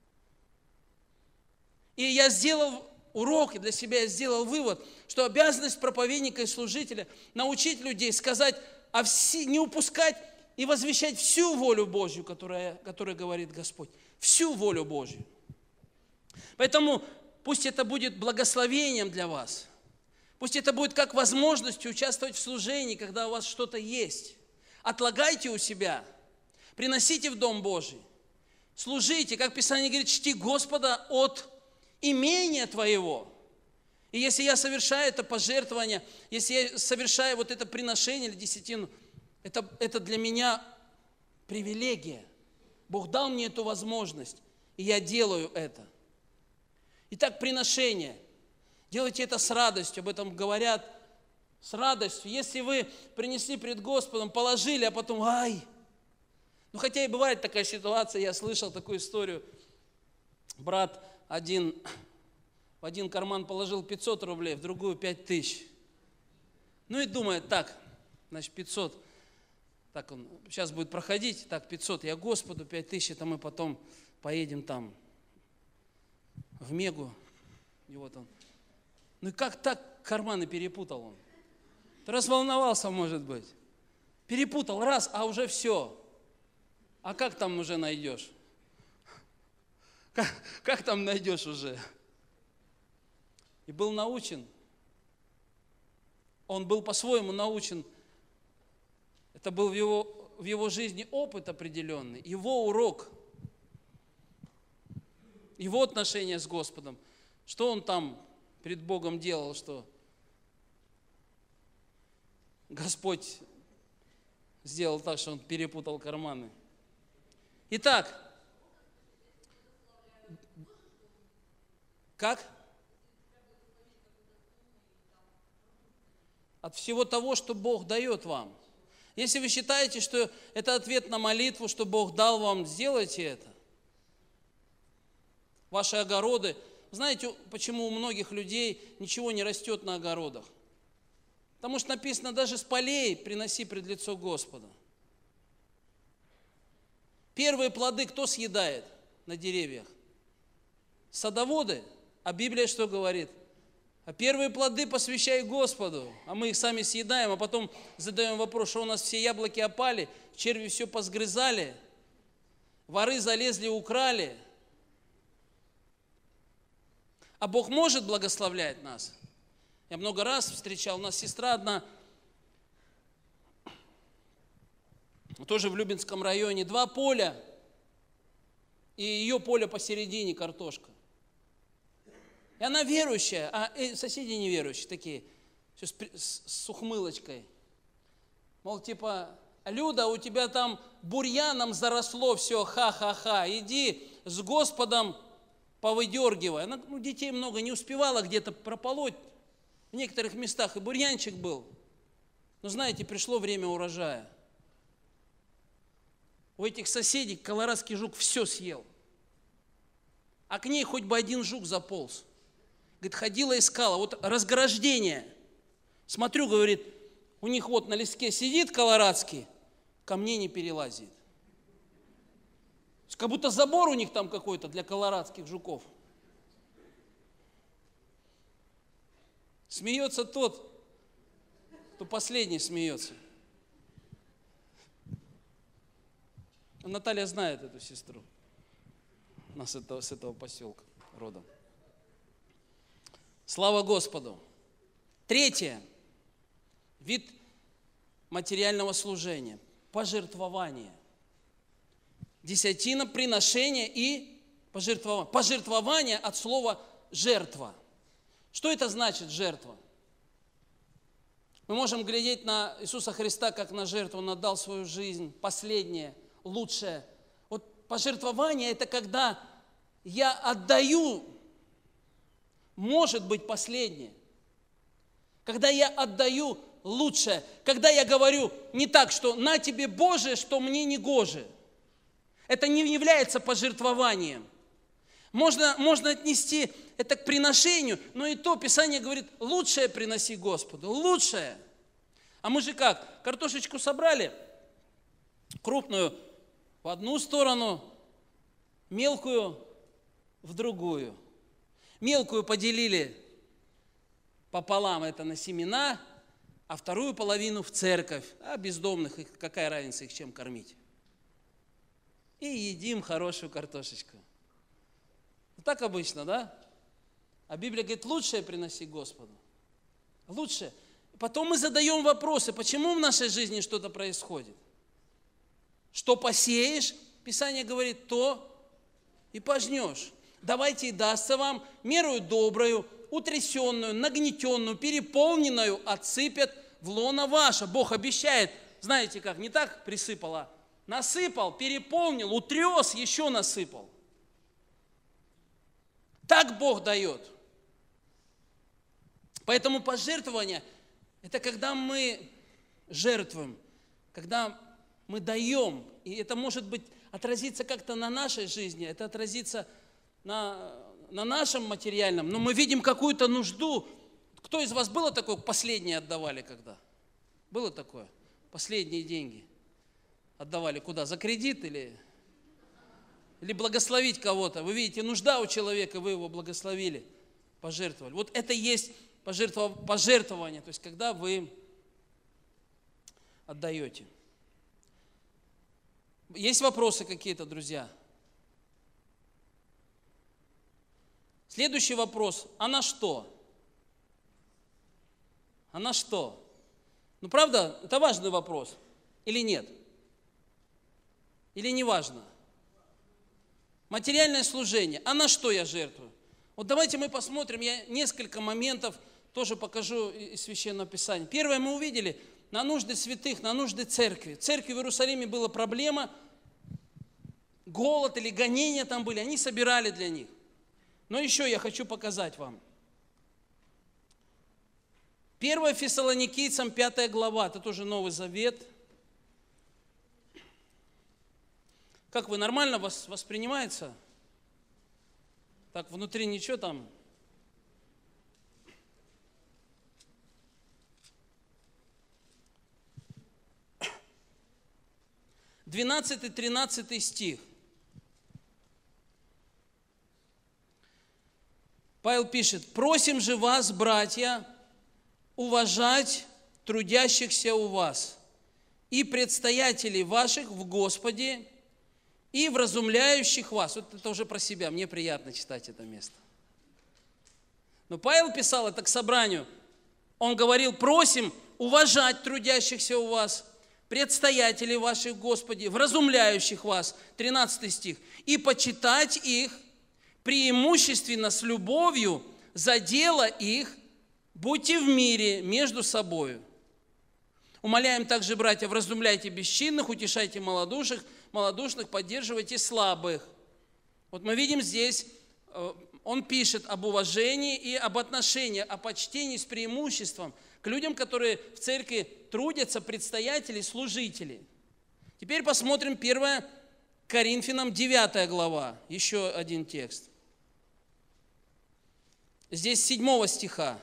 И я сделал урок, и для себя я сделал вывод, что обязанность проповедника и служителя научить людей сказать, а все, не упускать и возвещать всю волю Божью, которая, которая говорит Господь. Всю волю Божью. Поэтому пусть это будет благословением для вас. Пусть это будет как возможностью участвовать в служении, когда у вас что-то есть. Отлагайте у себя, приносите в Дом Божий, служите, как Писание говорит, чти Господа от имения твоего. И если я совершаю это пожертвование, если я совершаю вот это приношение или десятину, это, это для меня привилегия. Бог дал мне эту возможность, и я делаю это. Итак, приношение. Делайте это с радостью, об этом говорят, с радостью. Если вы принесли пред Господом, положили, а потом, ай, Ну, хотя и бывает такая ситуация, я слышал такую историю. Брат один в один карман положил пятьсот рублей, в другую пять тысяч. Ну и думает, так, значит, пятьсот, так он сейчас будет проходить, так, пятьсот, я Господу, пять тысяч, это мы потом поедем там в Мегу. И вот он. Ну и как так карманы перепутал он? Разволновался, может быть. Перепутал раз, а уже все. А как там уже найдешь? Как, как там найдешь уже? И был научен. Он был по-своему научен. Это был в его, в его жизни опыт определенный, его урок, его отношения с Господом. Что он там перед Богом делал, что Господь сделал так, что он перепутал карманы. Итак, как? От всего того, что Бог дает вам. Если вы считаете, что это ответ на молитву, что Бог дал вам, сделайте это. Ваши огороды. Знаете, почему у многих людей ничего не растет на огородах? Потому что написано, даже с полей приноси пред лицо Господа. Первые плоды кто съедает на деревьях? Садоводы. А Библия что говорит? А первые плоды посвящай Господу, а мы их сами съедаем, а потом задаем вопрос, что у нас все яблоки опали, черви все позгрызали, воры залезли, украли. А Бог может благословлять нас? Я много раз встречал, у нас сестра одна, тоже в Любинском районе, два поля, и ее поле посередине картошка. И она верующая, а соседи неверующие такие, все с, с, с ухмылочкой. Мол, типа, Люда, у тебя там бурьяном заросло все, ха-ха-ха, иди с Господом повыдергивай. Она, ну, детей много, не успевала где-то прополоть. В некоторых местах и бурьянчик был. Но знаете, пришло время урожая. У этих соседей колорадский жук все съел. А к ней хоть бы один жук заполз. Говорит, ходила, искала. Вот разграждение. Смотрю, говорит, у них вот на листке сидит колорадский, ко мне не перелазит. Как будто забор у них там какой-то для колорадских жуков. Смеется тот, кто последний смеется. Наталья знает эту сестру. У нас это, с этого поселка родом. Слава Господу. Третье. Вид материального служения. Пожертвование. Десятина, приношение и пожертвование. Пожертвование от слова жертва. Что это значит жертва? Мы можем глядеть на Иисуса Христа как на жертву, Он отдал свою жизнь, последнее, лучшее. Вот пожертвование – это когда я отдаю, может быть, последнее. Когда я отдаю лучшее. Когда я говорю не так, что на тебе Боже, что мне не гоже. Это не является пожертвованием. Можно, можно отнести это к приношению, но и то Писание говорит, лучшее приноси Господу, лучшее. А мы же как? Картошечку собрали, крупную в одну сторону, мелкую в другую. Мелкую поделили пополам, это на семена, а вторую половину в церковь. А бездомных, какая разница их чем кормить? И едим хорошую картошечку. Вот так обычно, да? А Библия говорит, лучшее приноси Господу. Лучшее. Потом мы задаем вопросы, почему в нашей жизни что-то происходит. Что посеешь, Писание говорит, то и пожнешь. Давайте и дастся вам мерою доброю, утрясенную, нагнетенную, переполненную отсыпят в лоно ваше. Бог обещает, знаете как, не так присыпало, насыпал, переполнил, утрес, еще насыпал. Так Бог дает. Поэтому пожертвование – это когда мы жертвуем, когда Мы даем, и это может быть отразиться как-то на нашей жизни, это отразится на, на нашем материальном, но мы видим какую-то нужду. Кто из вас было такое, последние отдавали когда? Было такое? Последние деньги отдавали куда? За кредит или, или благословить кого-то? Вы видите, нужда у человека, вы его благословили, пожертвовали. Вот это и есть пожертвование, то есть когда вы отдаете. Есть вопросы какие-то, друзья? Следующий вопрос. А на что? А на что? Ну, правда, это важный вопрос. Или нет? Или не важно? Материальное служение. А на что я жертвую? Вот давайте мы посмотрим. Я несколько моментов тоже покажу из Священного Писания. Первое, мы увидели на нужды святых, на нужды церкви. В церкви в Иерусалиме была проблема, голод или гонения там были, они собирали для них. Но еще я хочу показать вам. первое Фессалоникийцам, пятая глава, это тоже Новый Завет. Как вы, нормально вас воспринимается? Так, внутри ничего там? двенадцатый-тринадцатый стих. Павел пишет: «Просим же вас, братья, уважать трудящихся у вас и предстоятелей ваших в Господе и вразумляющих вас». Вот это уже про себя, мне приятно читать это место. Но Павел писал это к собранию. Он говорил: просим уважать трудящихся у вас, предстоятелей ваших в Господе, вразумляющих вас, тринадцатый стих, и почитать их преимущественно с любовью за дело их, будьте в мире между собою. Умоляем также, братья, вразумляйте бесчинных, утешайте малодушных, малодушных, поддерживайте слабых. Вот мы видим здесь, он пишет об уважении и об отношении, о почтении с преимуществом к людям, которые в церкви трудятся, предстоятели, служители. Теперь посмотрим первое Коринфянам, девятая глава, еще один текст. Здесь седьмого стиха.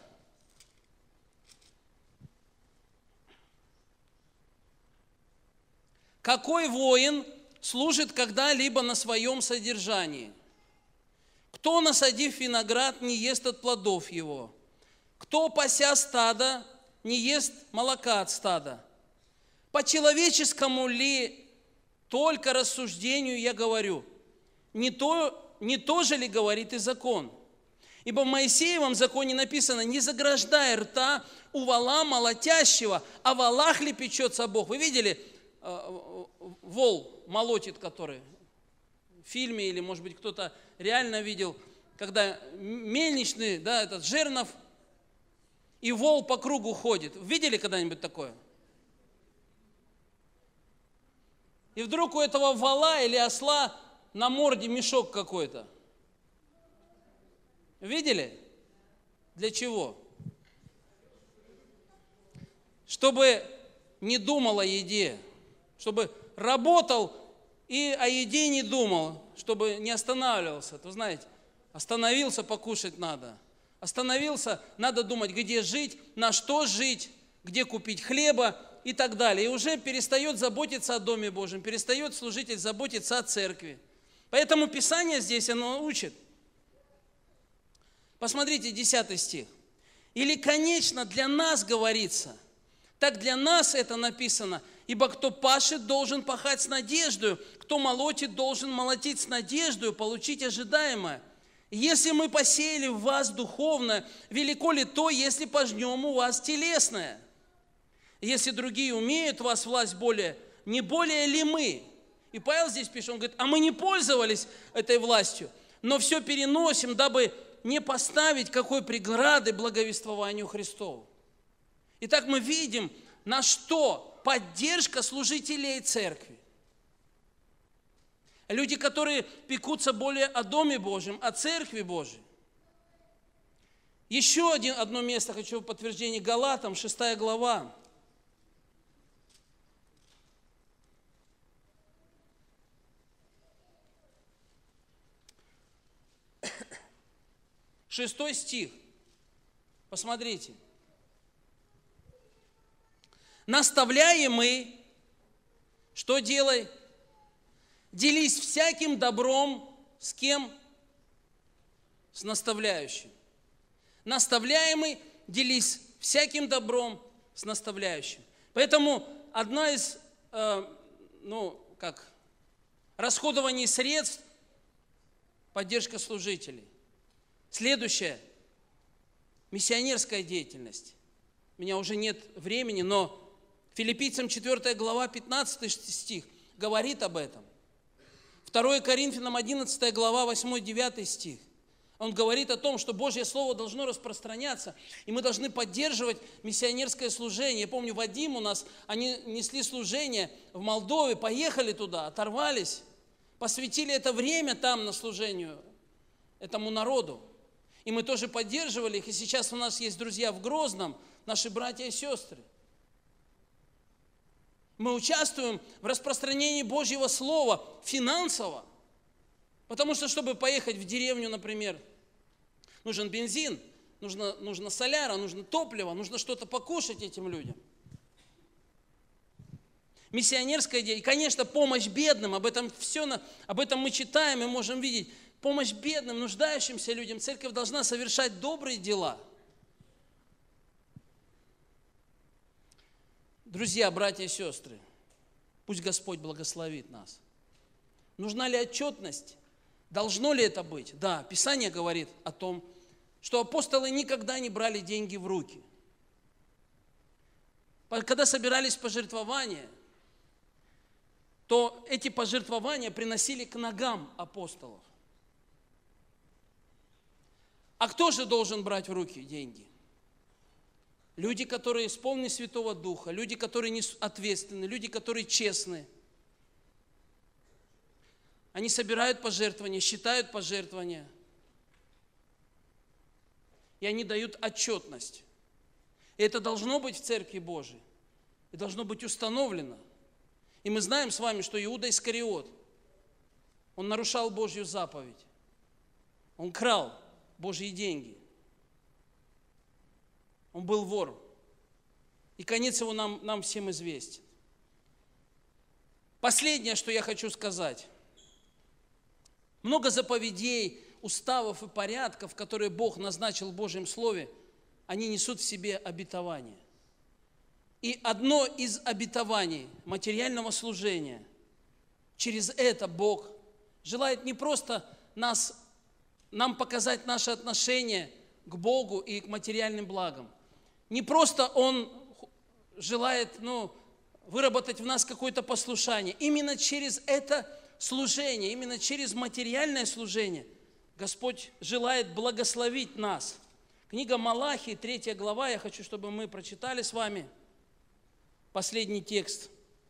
«Какой воин служит когда-либо на своем содержании? Кто, насадив виноград, не ест от плодов его? Кто, пася стадо, не ест молока от стада? По человеческому ли только рассуждению я говорю? Не то, не то же ли говорит и закон? Ибо в Моисеевом законе написано: не заграждай рта у вола молотящего, а в валах ли печется Бог». Вы видели, вол молотит, который в фильме, или, может быть, кто-то реально видел, когда мельничный, да, этот жернов, и вол по кругу ходит. Видели когда-нибудь такое? И вдруг у этого вола или осла на морде мешок какой-то. Видели? Для чего? Чтобы не думал о еде, чтобы работал и о еде не думал, чтобы не останавливался. То знаете, остановился, покушать надо. Остановился, надо думать, где жить, на что жить, где купить хлеба и так далее. И уже перестает заботиться о Доме Божьем, перестает служитель заботиться о церкви. Поэтому Писание здесь, оно учит. Посмотрите, десятый стих. «Или, конечно, для нас говорится, так для нас это написано, ибо кто пашет, должен пахать с надеждою, кто молотит, должен молотить с надеждою, получить ожидаемое. Если мы посеяли в вас духовное, велико ли то, если пожнем у вас телесное? Если другие умеют, у вас власть более, не более ли мы?» И Павел здесь пишет, он говорит: а мы не пользовались этой властью, но все переносим, дабы не поставить какой преграды благовествованию Христову. Итак, мы видим, на что поддержка служителей церкви. Люди, которые пекутся более о Доме Божьем, о Церкви Божьей. Еще один, одно место хочу в подтверждение: Галатам, шестая глава. Шестой стих. Посмотрите. Наставляемый, что делай? Делись всяким добром с кем? С наставляющим. Наставляемый, делись всяким добром с наставляющим. Поэтому одна из, э, ну, как, расходований средств – поддержка служителей. Следующее – миссионерская деятельность. У меня уже нет времени, но Филиппийцам четвёртая глава, пятнадцатый стих говорит об этом. второе Коринфянам одиннадцатая глава, восьмой-девятый стих. Он говорит о том, что Божье Слово должно распространяться, и мы должны поддерживать миссионерское служение. Я помню, Вадим у нас, они несли служение в Молдове, поехали туда, оторвались, посвятили это время там на служению этому народу. И мы тоже поддерживали их, и сейчас у нас есть друзья в Грозном, наши братья и сестры. Мы участвуем в распространении Божьего Слова финансово, потому что, чтобы поехать в деревню, например, нужен бензин, нужно, нужно соляра, нужно топливо, нужно что-то покушать этим людям. Миссионерская деятельность, конечно, помощь бедным, об этом все, об этом мы читаем и можем видеть. Помощь бедным, нуждающимся людям. Церковь должна совершать добрые дела. Друзья, братья и сестры, пусть Господь благословит нас. Нужна ли отчетность? Должно ли это быть? Да, Писание говорит о том, что апостолы никогда не брали деньги в руки. Когда собирались пожертвования, то эти пожертвования приносили к ногам апостолов. А кто же должен брать в руки деньги? Люди, которые исполнены Святого Духа, люди, которые не ответственны, люди, которые честны. Они собирают пожертвования, считают пожертвования. И они дают отчетность. И это должно быть в Церкви Божией. И должно быть установлено. И мы знаем с вами, что Иуда Искариот, он нарушал Божью заповедь. Он крал Божьи деньги. Он был вор. И конец его нам, нам всем известен. Последнее, что я хочу сказать. Много заповедей, уставов и порядков, которые Бог назначил в Божьем Слове, они несут в себе обетование. И одно из обетований материального служения, через это Бог желает не просто нас, нам показать наше отношение к Богу и к материальным благам. Не просто Он желает, ну, выработать в нас какое-то послушание. Именно через это служение, именно через материальное служение Господь желает благословить нас. Книга Малахии, третья глава, я хочу, чтобы мы прочитали с вами последний текст.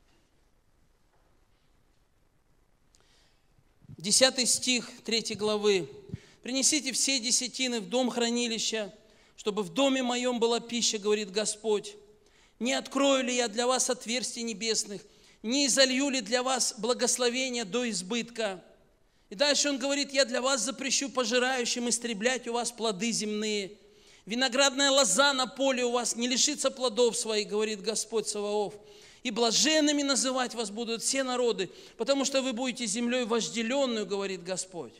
Десятый стих третьей главы. «Принесите все десятины в дом хранилища, чтобы в доме моем была пища, говорит Господь. Не открою ли я для вас отверстий небесных, не изолью ли для вас благословения до избытка?» И дальше он говорит: «Я для вас запрещу пожирающим истреблять у вас плоды земные. Виноградная лоза на поле у вас не лишится плодов своих, говорит Господь Саваоф. И блаженными называть вас будут все народы, потому что вы будете землей вожделенную, говорит Господь».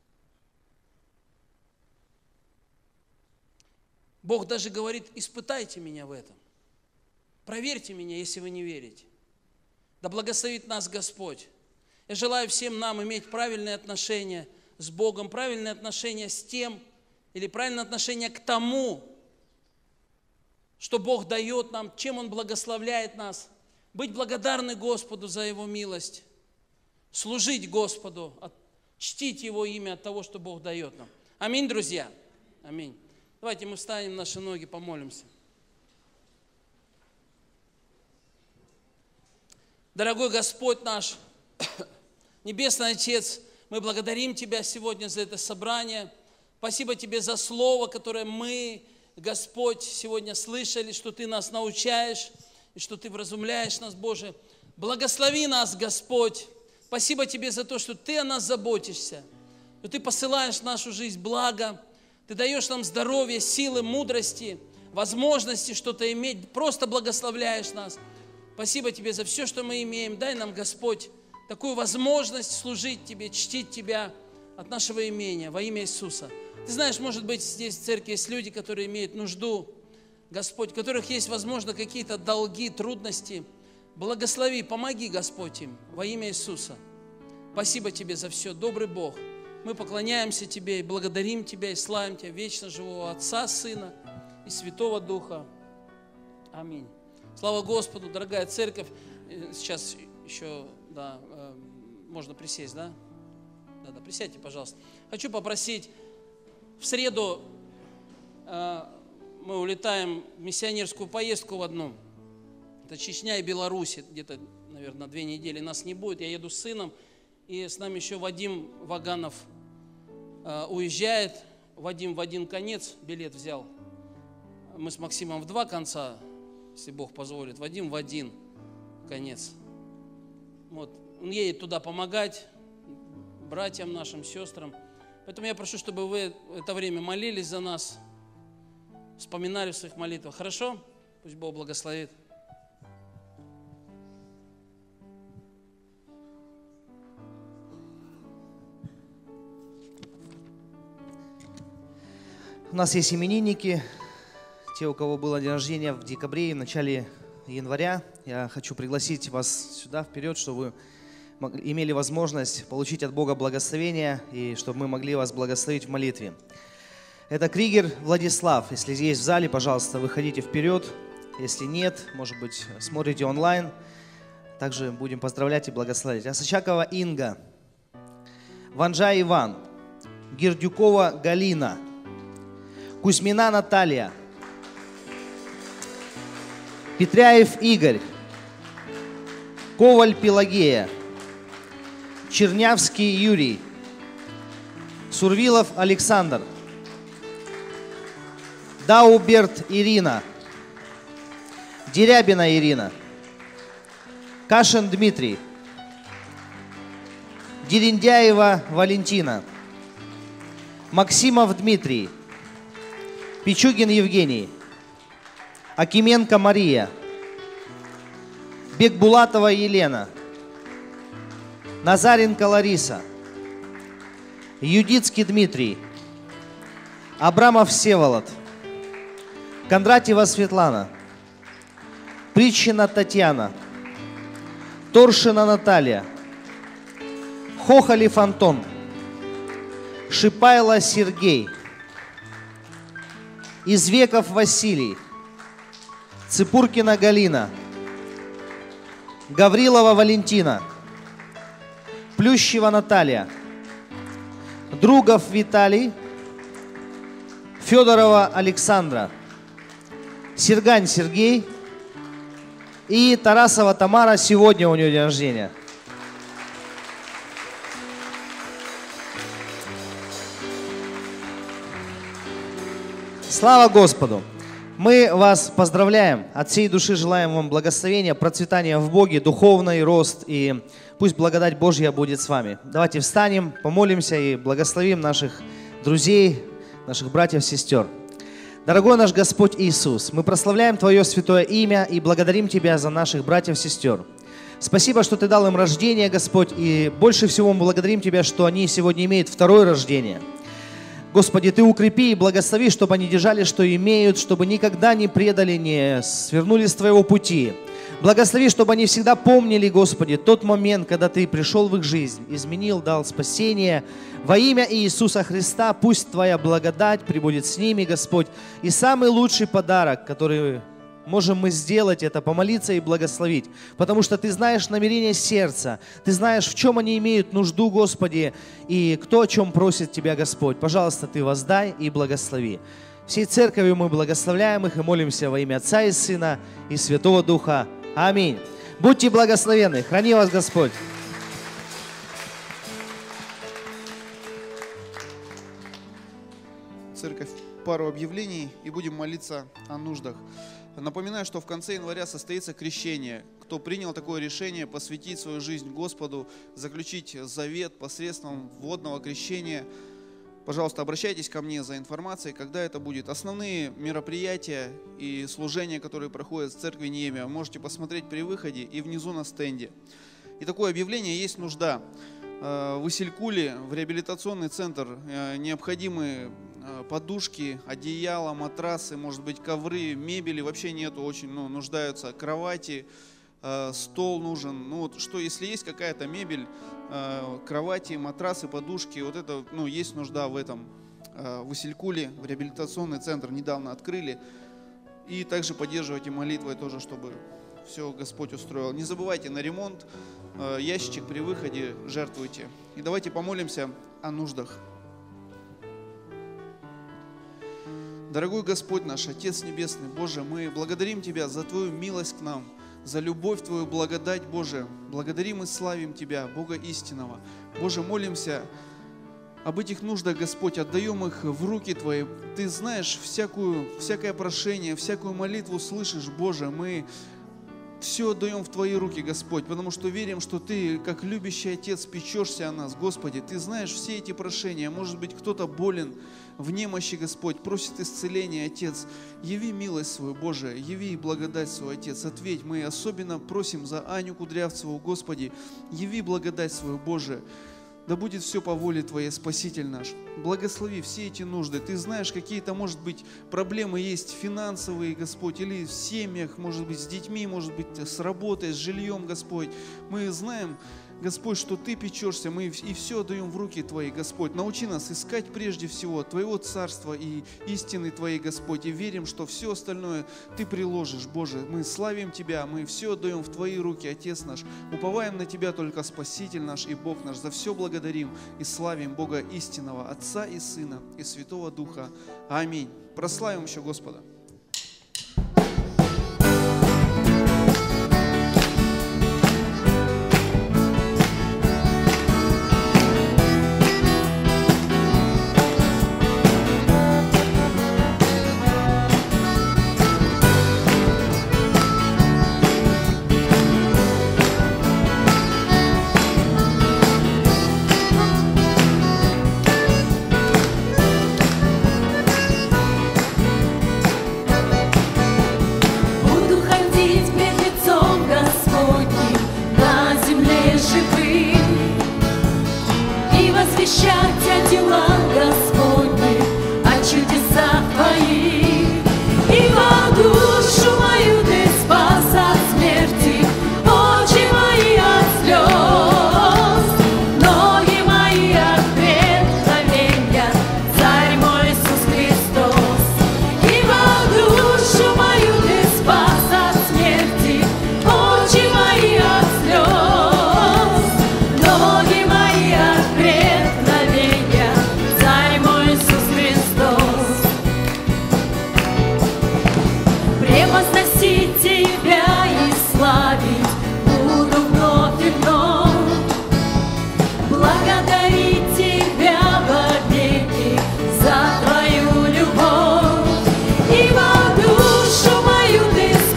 Бог даже говорит: испытайте меня в этом. Проверьте меня, если вы не верите. Да благословит нас Господь. Я желаю всем нам иметь правильные отношения с Богом, правильные отношения с тем, или правильное отношение к тому, что Бог дает нам, чем Он благословляет нас. Быть благодарны Господу за Его милость, служить Господу, чтить Его имя от того, что Бог дает нам. Аминь, друзья. Аминь. Давайте мы встанем на наши ноги, помолимся. Дорогой Господь наш, Небесный Отец, мы благодарим Тебя сегодня за это собрание. Спасибо Тебе за слово, которое мы, Господь, сегодня слышали, что Ты нас научаешь и что Ты вразумляешь нас, Боже. Благослови нас, Господь. Спасибо Тебе за то, что Ты о нас заботишься, что Ты посылаешь в нашу жизнь благо. Ты даешь нам здоровье, силы, мудрости, возможности что-то иметь. Просто благословляешь нас. Спасибо Тебе за все, что мы имеем. Дай нам, Господь, такую возможность служить Тебе, чтить Тебя от нашего имения во имя Иисуса. Ты знаешь, может быть, здесь в церкви есть люди, которые имеют нужду, Господь, у которых есть, возможно, какие-то долги, трудности. Благослови, помоги, Господь, им во имя Иисуса. Спасибо Тебе за все, добрый Бог. Мы поклоняемся Тебе и благодарим Тебя и славим Тебя, вечно живого Отца, Сына и Святого Духа. Аминь. Слава Господу, дорогая церковь. Сейчас еще, да, можно присесть, да? Да, да, присядьте, пожалуйста. Хочу попросить, в среду мы улетаем в миссионерскую поездку в одну. Это Чечня и Беларусь, где-то, наверное, две недели нас не будет. Я еду с сыном, и с нами еще Вадим Ваганов э, уезжает. Вадим в один конец билет взял. Мы с Максимом в два конца, если Бог позволит. Вадим в один конец. Вот. Он едет туда помогать братьям нашим, сестрам. Поэтому я прошу, чтобы вы это время молились за нас, вспоминали в своих молитвах. Хорошо? Пусть Бог благословит. У нас есть именинники, те, у кого было день рождения в декабре и в начале января. Я хочу пригласить вас сюда, вперед, чтобы вы имели возможность получить от Бога благословение и чтобы мы могли вас благословить в молитве. Это Кригер Владислав. Если есть в зале, пожалуйста, выходите вперед. Если нет, может быть, смотрите онлайн. Также будем поздравлять и благословить. Осачакова Инга, Ванжа Иван, Гердюкова Галина, Кузьмина Наталья, Петряев Игорь, Коваль Пелагея, Чернявский Юрий, Сурвилов Александр, Дауберт Ирина, Дерябина Ирина, Кашин Дмитрий, Дерендяева Валентина, Максимов Дмитрий, Пичугин Евгений, Акименко Мария, Бекбулатова Елена, Назаренко Лариса, Юдицкий Дмитрий, Абрамов Всеволод, Кондратьева Светлана, Притчина Татьяна, Торшина Наталья, Хохолев Антон, Шипайло Сергей, Извеков Василий, Цыпуркина Галина, Гаврилова Валентина, Плющева Наталья, Другов Виталий, Федорова Александра, Сергань Сергей и Тарасова Тамара. Сегодня у нее день рождения. Слава Господу! Мы вас поздравляем, от всей души желаем вам благословения, процветания в Боге, духовный рост, и пусть благодать Божья будет с вами. Давайте встанем, помолимся и благословим наших друзей, наших братьев, сестер. Дорогой наш Господь Иисус, мы прославляем Твое святое имя и благодарим Тебя за наших братьев, сестер. Спасибо, что Ты дал им рождение, Господь, и больше всего мы благодарим Тебя, что они сегодня имеют второе рождение. Господи, Ты укрепи и благослови, чтобы они держали, что имеют, чтобы никогда не предали, не свернули с Твоего пути. Благослови, чтобы они всегда помнили, Господи, тот момент, когда Ты пришел в их жизнь, изменил, дал спасение. Во имя Иисуса Христа пусть Твоя благодать пребудет с ними, Господь. И самый лучший подарок, который можем мы сделать, это помолиться и благословить. Потому что Ты знаешь намерение сердца. Ты знаешь, в чем они имеют нужду, Господи, и кто о чем просит Тебя, Господь. Пожалуйста, Ты воздай и благослови. Всей церковью мы благословляем их и молимся во имя Отца и Сына и Святого Духа. Аминь. Будьте благословенны. Храни вас Господь. Церковь, пару объявлений и будем молиться о нуждах. Напоминаю, что в конце января состоится крещение. Кто принял такое решение посвятить свою жизнь Господу, заключить завет посредством водного крещения, Пожалуйста, обращайтесь ко мне за информацией, когда это будет. Основные мероприятия и служения, которые проходят в церкви Неемия, можете посмотреть при выходе и внизу на стенде. И такое объявление: есть нужда в Исилькуле, в реабилитационный центр, необходимы подушки, одеяла, матрасы, может быть, ковры, мебели вообще нету, очень ну, нуждаются, кровати, стол нужен. Ну вот что, если есть какая-то мебель, кровати, матрасы, подушки, вот это, ну, есть нужда в этом. В Исилькуле, в реабилитационный центр недавно открыли. И также поддерживайте молитвой тоже, чтобы все Господь устроил. Не забывайте на ремонт, ящичек при выходе жертвуйте. И давайте помолимся о нуждах. Дорогой Господь наш, Отец Небесный, Боже, мы благодарим Тебя за Твою милость к нам, за любовь Твою, благодать, Боже. Благодарим и славим Тебя, Бога истинного. Боже, молимся об этих нуждах, Господь, отдаем их в руки Твои. Ты знаешь всякую, всякое прошение, всякую молитву слышишь, Боже. Мы все отдаем в Твои руки, Господь, потому что верим, что Ты, как любящий Отец, печешься о нас, Господи. Ты знаешь все эти прошения. Может быть, кто-то болен в немощи, Господь, просит исцеления, Отец. Яви милость свою, Боже, яви благодать свою, Отец. Ответь, мы особенно просим за Аню Кудрявцеву, Господи. Яви благодать свою, Боже. Да будет все по воле Твоей, Спаситель наш. Благослови все эти нужды. Ты знаешь, какие-то, может быть, проблемы есть финансовые, Господь, или в семьях, может быть, с детьми, может быть, с работой, с жильем, Господь. Мы знаем, Господь, что Ты печешься, мы и все отдаем в руки Твои, Господь. Научи нас искать прежде всего Твоего Царства и истины Твоей, Господь, и верим, что все остальное Ты приложишь, Боже. Мы славим Тебя, мы все отдаем в Твои руки, Отец наш. Уповаем на Тебя только, Спаситель наш и Бог наш. За все благодарим и славим Бога истинного, Отца и Сына и Святого Духа. Аминь. Прославим еще Господа.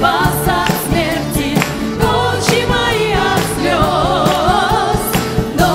Но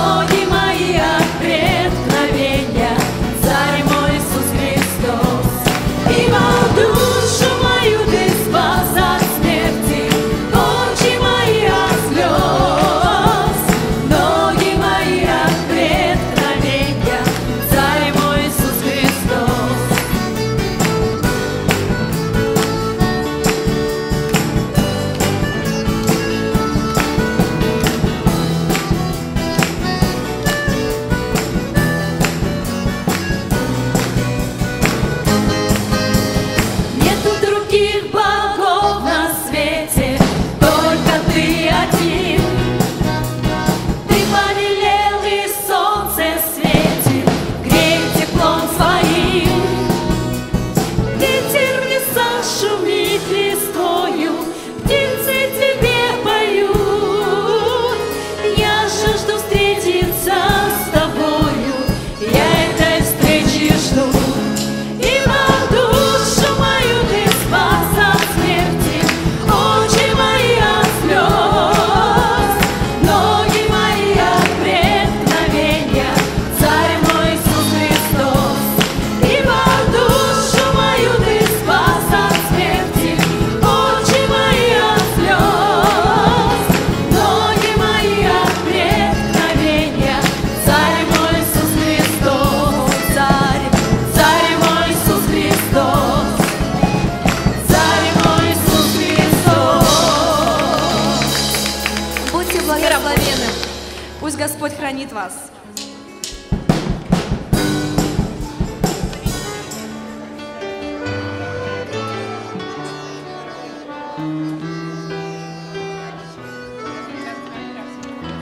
хранит вас.